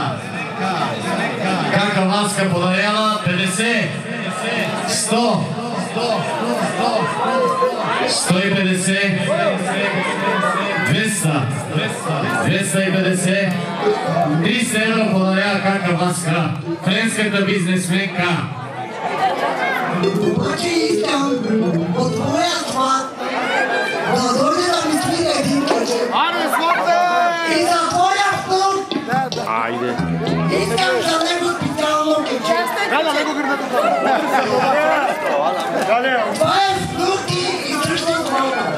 Канка Ванска подарява 50, 100, 150, 200, 250, 30 евро подарява Канка Ванска. Френската бизнесменка. Обаче искам от твоя сват да дойде да ми свири един качек. И за твоя флут искам за него специално качек. Това е флут и също флута.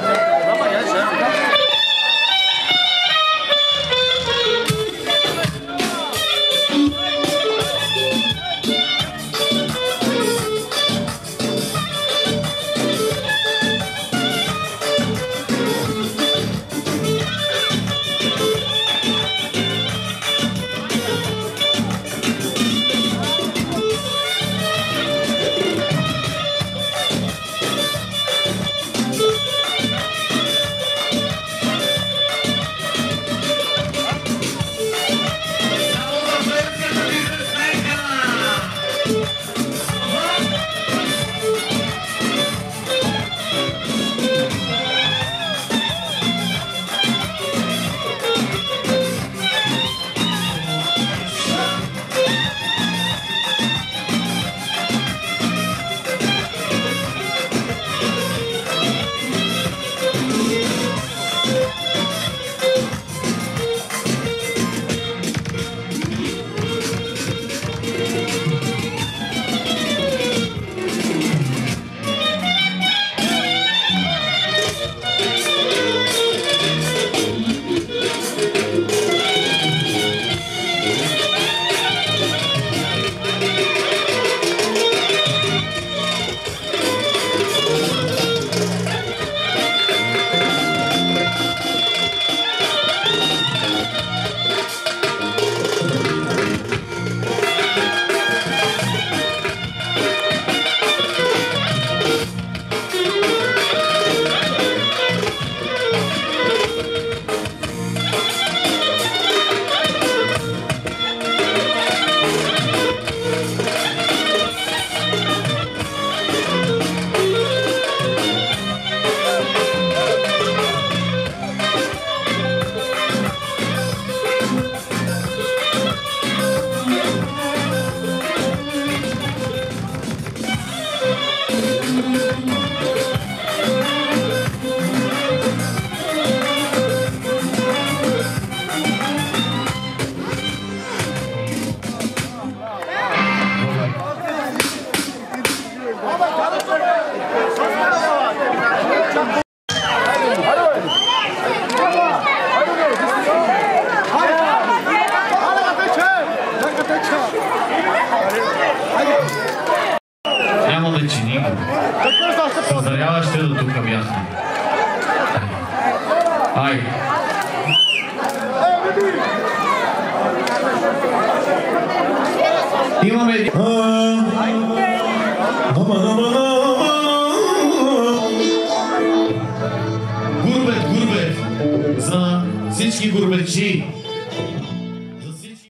причини. Създаряващите до тук бяхме. Ай! Имаме един... Гурбет, за всички гурбетчи.